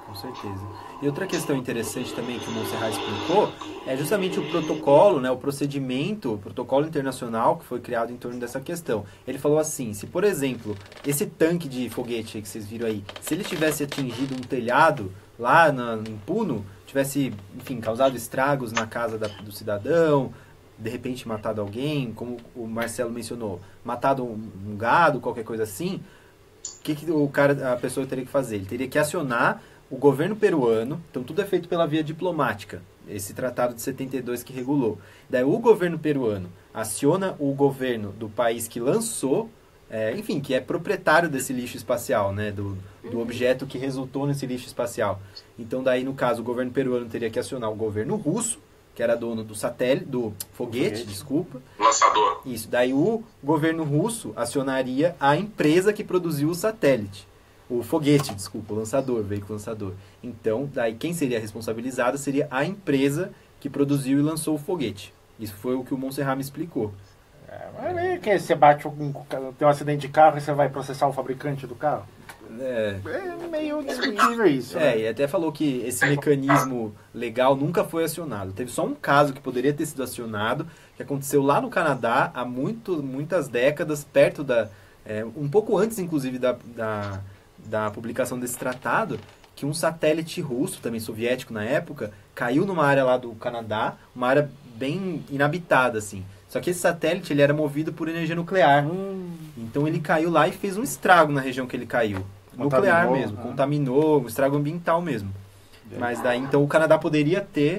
Speaker 4: Com certeza. E outra questão interessante também que o Monserrat explicou é justamente o protocolo, né, o procedimento, o protocolo internacional que foi criado em torno dessa questão. Ele falou assim, se por exemplo, esse tanque de foguete que vocês viram aí, se ele tivesse atingido um telhado lá na, em Puno, tivesse, enfim, causado estragos na casa da, do cidadão, de repente matado alguém, como o Marcelo mencionou, matado um, um gado, qualquer coisa assim, o que, que o cara, a pessoa teria que fazer? Ele teria que acionar o governo peruano, então tudo é feito pela via diplomática, esse tratado de setenta e dois que regulou. Daí o governo peruano aciona o governo do país que lançou, é, enfim, que é proprietário desse lixo espacial, né, do, do objeto que resultou nesse lixo espacial. Então daí, no caso, o governo peruano teria que acionar o governo russo, que era dono do satélite, do foguete, foguete. desculpa.
Speaker 7: Lançador.
Speaker 4: Isso, daí o governo russo acionaria a empresa que produziu o satélite. O foguete, desculpa, o lançador, o veículo lançador. Então, daí quem seria responsabilizada seria a empresa que produziu e lançou o foguete. Isso foi o que o Monserrat me explicou.
Speaker 6: É, mas é que você bate um, tem um acidente de carro e você vai processar o fabricante do carro?
Speaker 4: É,
Speaker 6: é meio discutível isso,
Speaker 4: é,
Speaker 6: né?
Speaker 4: E até falou que esse mecanismo legal nunca foi acionado. Teve só um caso que poderia ter sido acionado, que aconteceu lá no Canadá há muito, muitas décadas, perto da... É, um pouco antes, inclusive, da... da da publicação desse tratado, que um satélite russo, também soviético na época, caiu numa área lá do Canadá, uma área bem inabitada, assim. Só que esse satélite, ele era movido por energia nuclear. Hum. Então ele caiu lá e fez um estrago na região que ele caiu. Nuclear contaminou, mesmo, ah. contaminou, um estrago ambiental mesmo. É. Mas daí, então, o Canadá poderia ter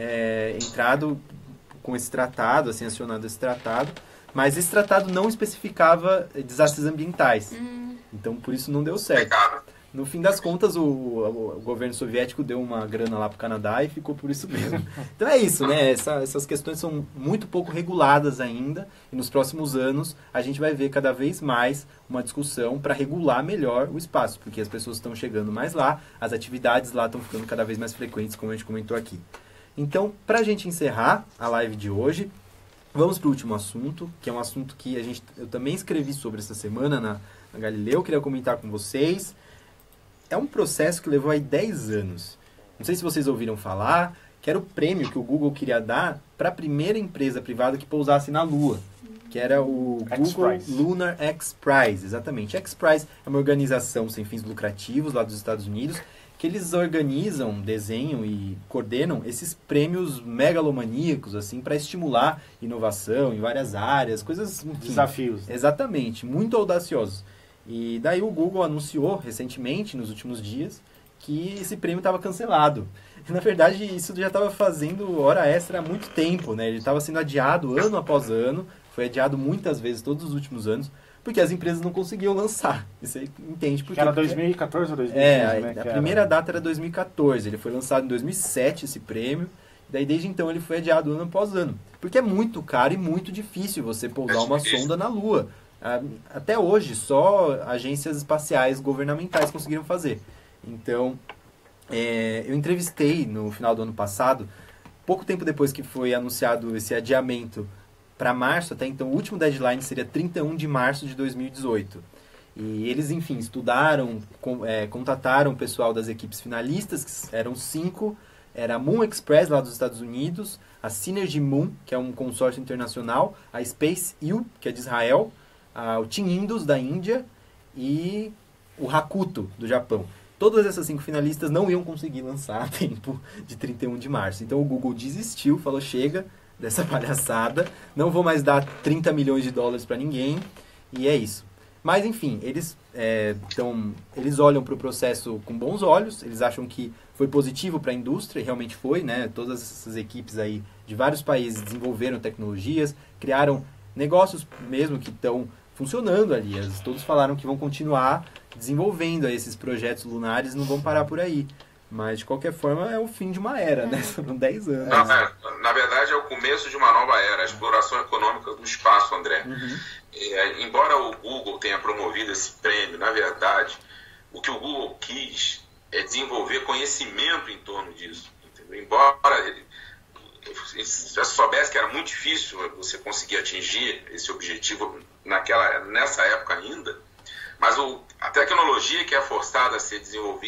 Speaker 4: é, entrado com esse tratado, assim, acionado esse tratado, mas esse tratado não especificava desastres ambientais. Hum. Então, por isso não deu certo. No fim das contas, o, o, o governo soviético deu uma grana lá pro Canadá e ficou por isso mesmo. Então é isso, né? Essa, essas questões são muito pouco reguladas ainda. E nos próximos anos, a gente vai ver cada vez mais uma discussão para regular melhor o espaço. Porque as pessoas estão chegando mais lá, as atividades lá estão ficando cada vez mais frequentes, como a gente comentou aqui. Então, para a gente encerrar a live de hoje, vamos para o último assunto, que é um assunto que a gente, eu também escrevi sobre essa semana na, na Galileu, eu queria comentar com vocês. É um processo que levou aí dez anos. Não sei se vocês ouviram falar, que era o prêmio que o Google queria dar para a primeira empresa privada que pousasse na Lua, que era o Google Lunar X Prize, exatamente. X Prize é uma organização sem fins lucrativos lá dos Estados Unidos, que eles organizam, desenham e coordenam esses prêmios megalomaníacos, assim, para estimular inovação em várias áreas, coisas... Enfim,
Speaker 6: desafios.
Speaker 4: Exatamente, muito audaciosos. E daí o Google anunciou recentemente, nos últimos dias, que esse prêmio estava cancelado. Na verdade, isso já estava fazendo hora extra há muito tempo, né? Ele estava sendo adiado ano após ano, foi adiado muitas vezes todos os últimos anos, porque as empresas não conseguiam lançar. Você entende por quê?
Speaker 6: Era dois mil e quatorze ou dois mil e quinze,
Speaker 4: É,
Speaker 6: né?
Speaker 4: a, a primeira data era dois mil e quatorze, ele foi lançado em dois mil e sete, esse prêmio, daí desde então ele foi adiado ano após ano. Porque é muito caro e muito difícil você pousar uma sonda na Lua. Até hoje, só agências espaciais governamentais conseguiram fazer. Então, é, eu entrevistei no final do ano passado, pouco tempo depois que foi anunciado esse adiamento para março, até então o último deadline seria trinta e um de março de dois mil e dezoito. E eles, enfim, estudaram, com, é, contataram o pessoal das equipes finalistas, que eram cinco, era a Moon Express, lá dos Estados Unidos, a Synergy Moon, que é um consórcio internacional, a Space U, que é de Israel, a, o Team Indus, da Índia, e o Hakuto, do Japão. Todas essas cinco finalistas não iam conseguir lançar a tempo de trinta e um de março. Então o Google desistiu, falou, chega dessa palhaçada, não vou mais dar trinta milhões de dólares para ninguém, e é isso. Mas, enfim, eles, é, então, eles olham para o processo com bons olhos, eles acham que foi positivo para a indústria, e realmente foi, né? Todas essas equipes aí de vários países desenvolveram tecnologias, criaram negócios mesmo que estão funcionando ali. Eles todos falaram que vão continuar desenvolvendo aí esses projetos lunares, não vão parar por aí. Mas, de qualquer forma, é o fim de uma era, né? Foram dez anos.
Speaker 7: Na, na verdade, é o começo de uma nova era, a exploração econômica do espaço, André. Uhum. É, embora o Google tenha promovido esse prêmio, na verdade, o que o Google quis é desenvolver conhecimento em torno disso. Entendeu? Embora ele, se eu soubesse que era muito difícil você conseguir atingir esse objetivo naquela, nessa época ainda, mas o, a tecnologia que é forçada a ser desenvolvida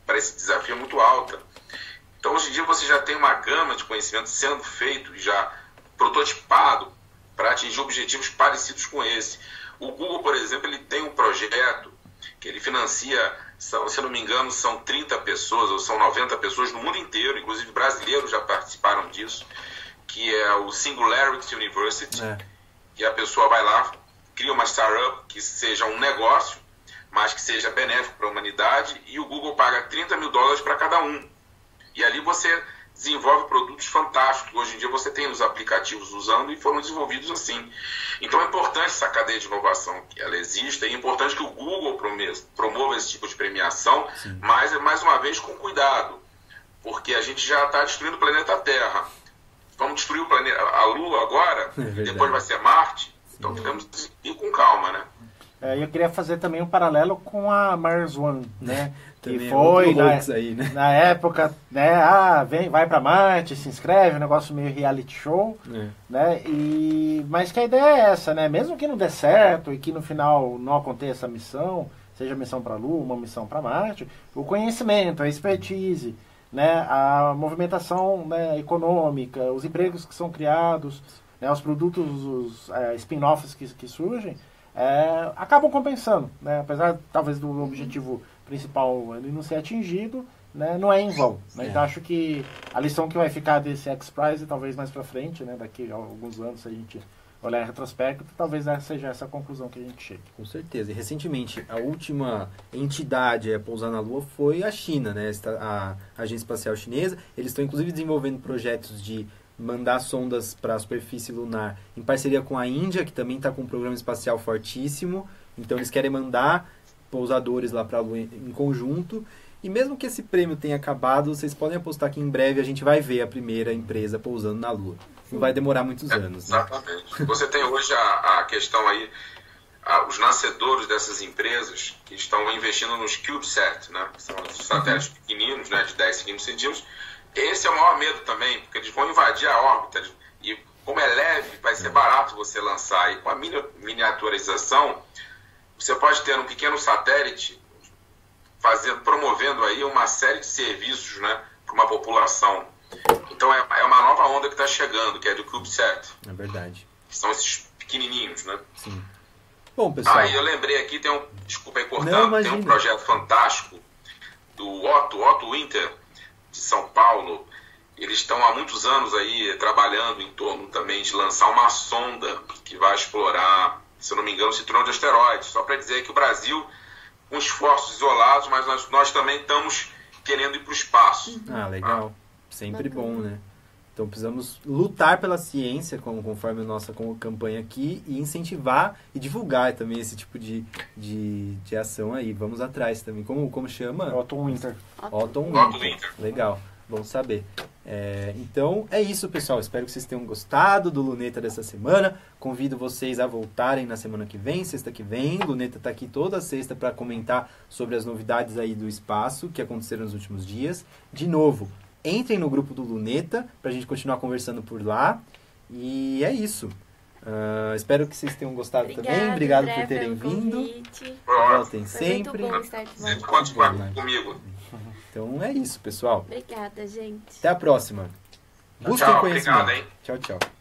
Speaker 7: para esse desafio é muito alta. Então, hoje em dia, você já tem uma gama de conhecimento sendo feito, já prototipado, para atingir objetivos parecidos com esse. O Google, por exemplo, ele tem um projeto que ele financia, são, se eu não me engano, são trinta pessoas ou são noventa pessoas no mundo inteiro, inclusive brasileiros já participaram disso, que é o Singularity University, é. E a pessoa vai lá, cria uma startup que seja um negócio, mas que seja benéfico para a humanidade, e o Google paga trinta mil dólares para cada um. E ali você desenvolve produtos fantásticos. Hoje em dia você tem os aplicativos usando e foram desenvolvidos assim. Então é importante essa cadeia de inovação que ela exista, e é importante que o Google promova esse tipo de premiação, sim, mas mais uma vez com cuidado, porque a gente já está destruindo o planeta Terra. Vamos destruir o planeta, a Lua agora, é depois vai ser Marte, então temos que ir com calma, né?
Speaker 6: É, eu queria fazer também um paralelo com a Mars One, né? Que
Speaker 4: é
Speaker 6: foi na,
Speaker 4: aí, né?
Speaker 6: na época, né? Ah, vem, vai pra Marte, se inscreve, um negócio meio reality show, é. né? E, mas que a ideia é essa, né? Mesmo que não dê certo e que no final não aconteça a missão, seja missão pra Lua, uma missão pra Marte, o conhecimento, a expertise, né? A movimentação, né, econômica, os empregos que são criados, né, os produtos, os é, spin-offs que, que surgem, é, acabam compensando, né? Apesar talvez do objetivo principal ele não ser atingido, né, não é em vão, né? É. Então acho que a lição que vai ficar desse X-Prize, talvez mais para frente, né, daqui a alguns anos, se a gente olhar em retrospecto, talvez essa seja essa conclusão que a gente chegue.
Speaker 4: Com certeza. E recentemente a última entidade a pousar na Lua foi a China, né, a Agência Espacial Chinesa. Eles estão inclusive desenvolvendo projetos de mandar sondas para a superfície lunar em parceria com a Índia, que também está com um programa espacial fortíssimo. Então eles querem mandar pousadores lá para a Lua em conjunto. E mesmo que esse prêmio tenha acabado, vocês podem apostar que em breve a gente vai ver a primeira empresa pousando na Lua. Não vai demorar muitos anos. Né?
Speaker 7: Exatamente. Você tem hoje a, a questão aí, a, os nascedores dessas empresas que estão investindo nos CubeSat, né? Que são os satélites pequeninos, né, de dez centímetros. Esse é o maior medo também, porque eles vão invadir a órbita. E como é leve, vai ser barato você lançar. E com a miniaturização, você pode ter um pequeno satélite fazendo, promovendo aí uma série de serviços, né, para uma população. Então é, é uma nova onda que está chegando, que é do CubeSat.
Speaker 4: É verdade.
Speaker 7: Que são esses pequenininhos, né?
Speaker 4: Sim. Bom, pessoal...
Speaker 7: Ah, e eu lembrei aqui, tem um... Desculpa aí cortando, tem um projeto fantástico do Otto, Otto Winter, de São Paulo. Eles estão há muitos anos aí trabalhando em torno também de lançar uma sonda que vai explorar, se eu não me engano, o cinturão de asteroides. Só para dizer que o Brasil, com esforços isolados, mas nós, nós também estamos querendo ir para o espaço.
Speaker 4: Ah, legal. Ah. Sempre bom, né? Então precisamos lutar pela ciência, como, conforme a nossa campanha aqui, e incentivar e divulgar também esse tipo de, de, de ação aí. Vamos atrás também. Como, como chama?
Speaker 6: Otto Winter.
Speaker 4: Otto Winter. Winter. Legal. Bom saber. É, então é isso, pessoal. Espero que vocês tenham gostado do Luneta dessa semana. Convido vocês a voltarem na semana que vem, sexta que vem. Luneta está aqui toda sexta para comentar sobre as novidades aí do espaço que aconteceram nos últimos dias. De novo, entrem no grupo do Luneta para a gente continuar conversando por lá. E é isso. Uh, espero que vocês tenham gostado Obrigada, também. Obrigado André, por terem vindo.
Speaker 7: Convite.
Speaker 4: Voltem
Speaker 5: Foi
Speaker 4: sempre.
Speaker 5: Muito bom estar aqui.
Speaker 7: Sempre continuar comigo.
Speaker 4: Então é isso, pessoal.
Speaker 5: Obrigada, gente.
Speaker 4: Até a próxima. Busquem
Speaker 7: tchau,
Speaker 4: conhecimento.
Speaker 7: Obrigado, hein?
Speaker 4: Tchau, tchau.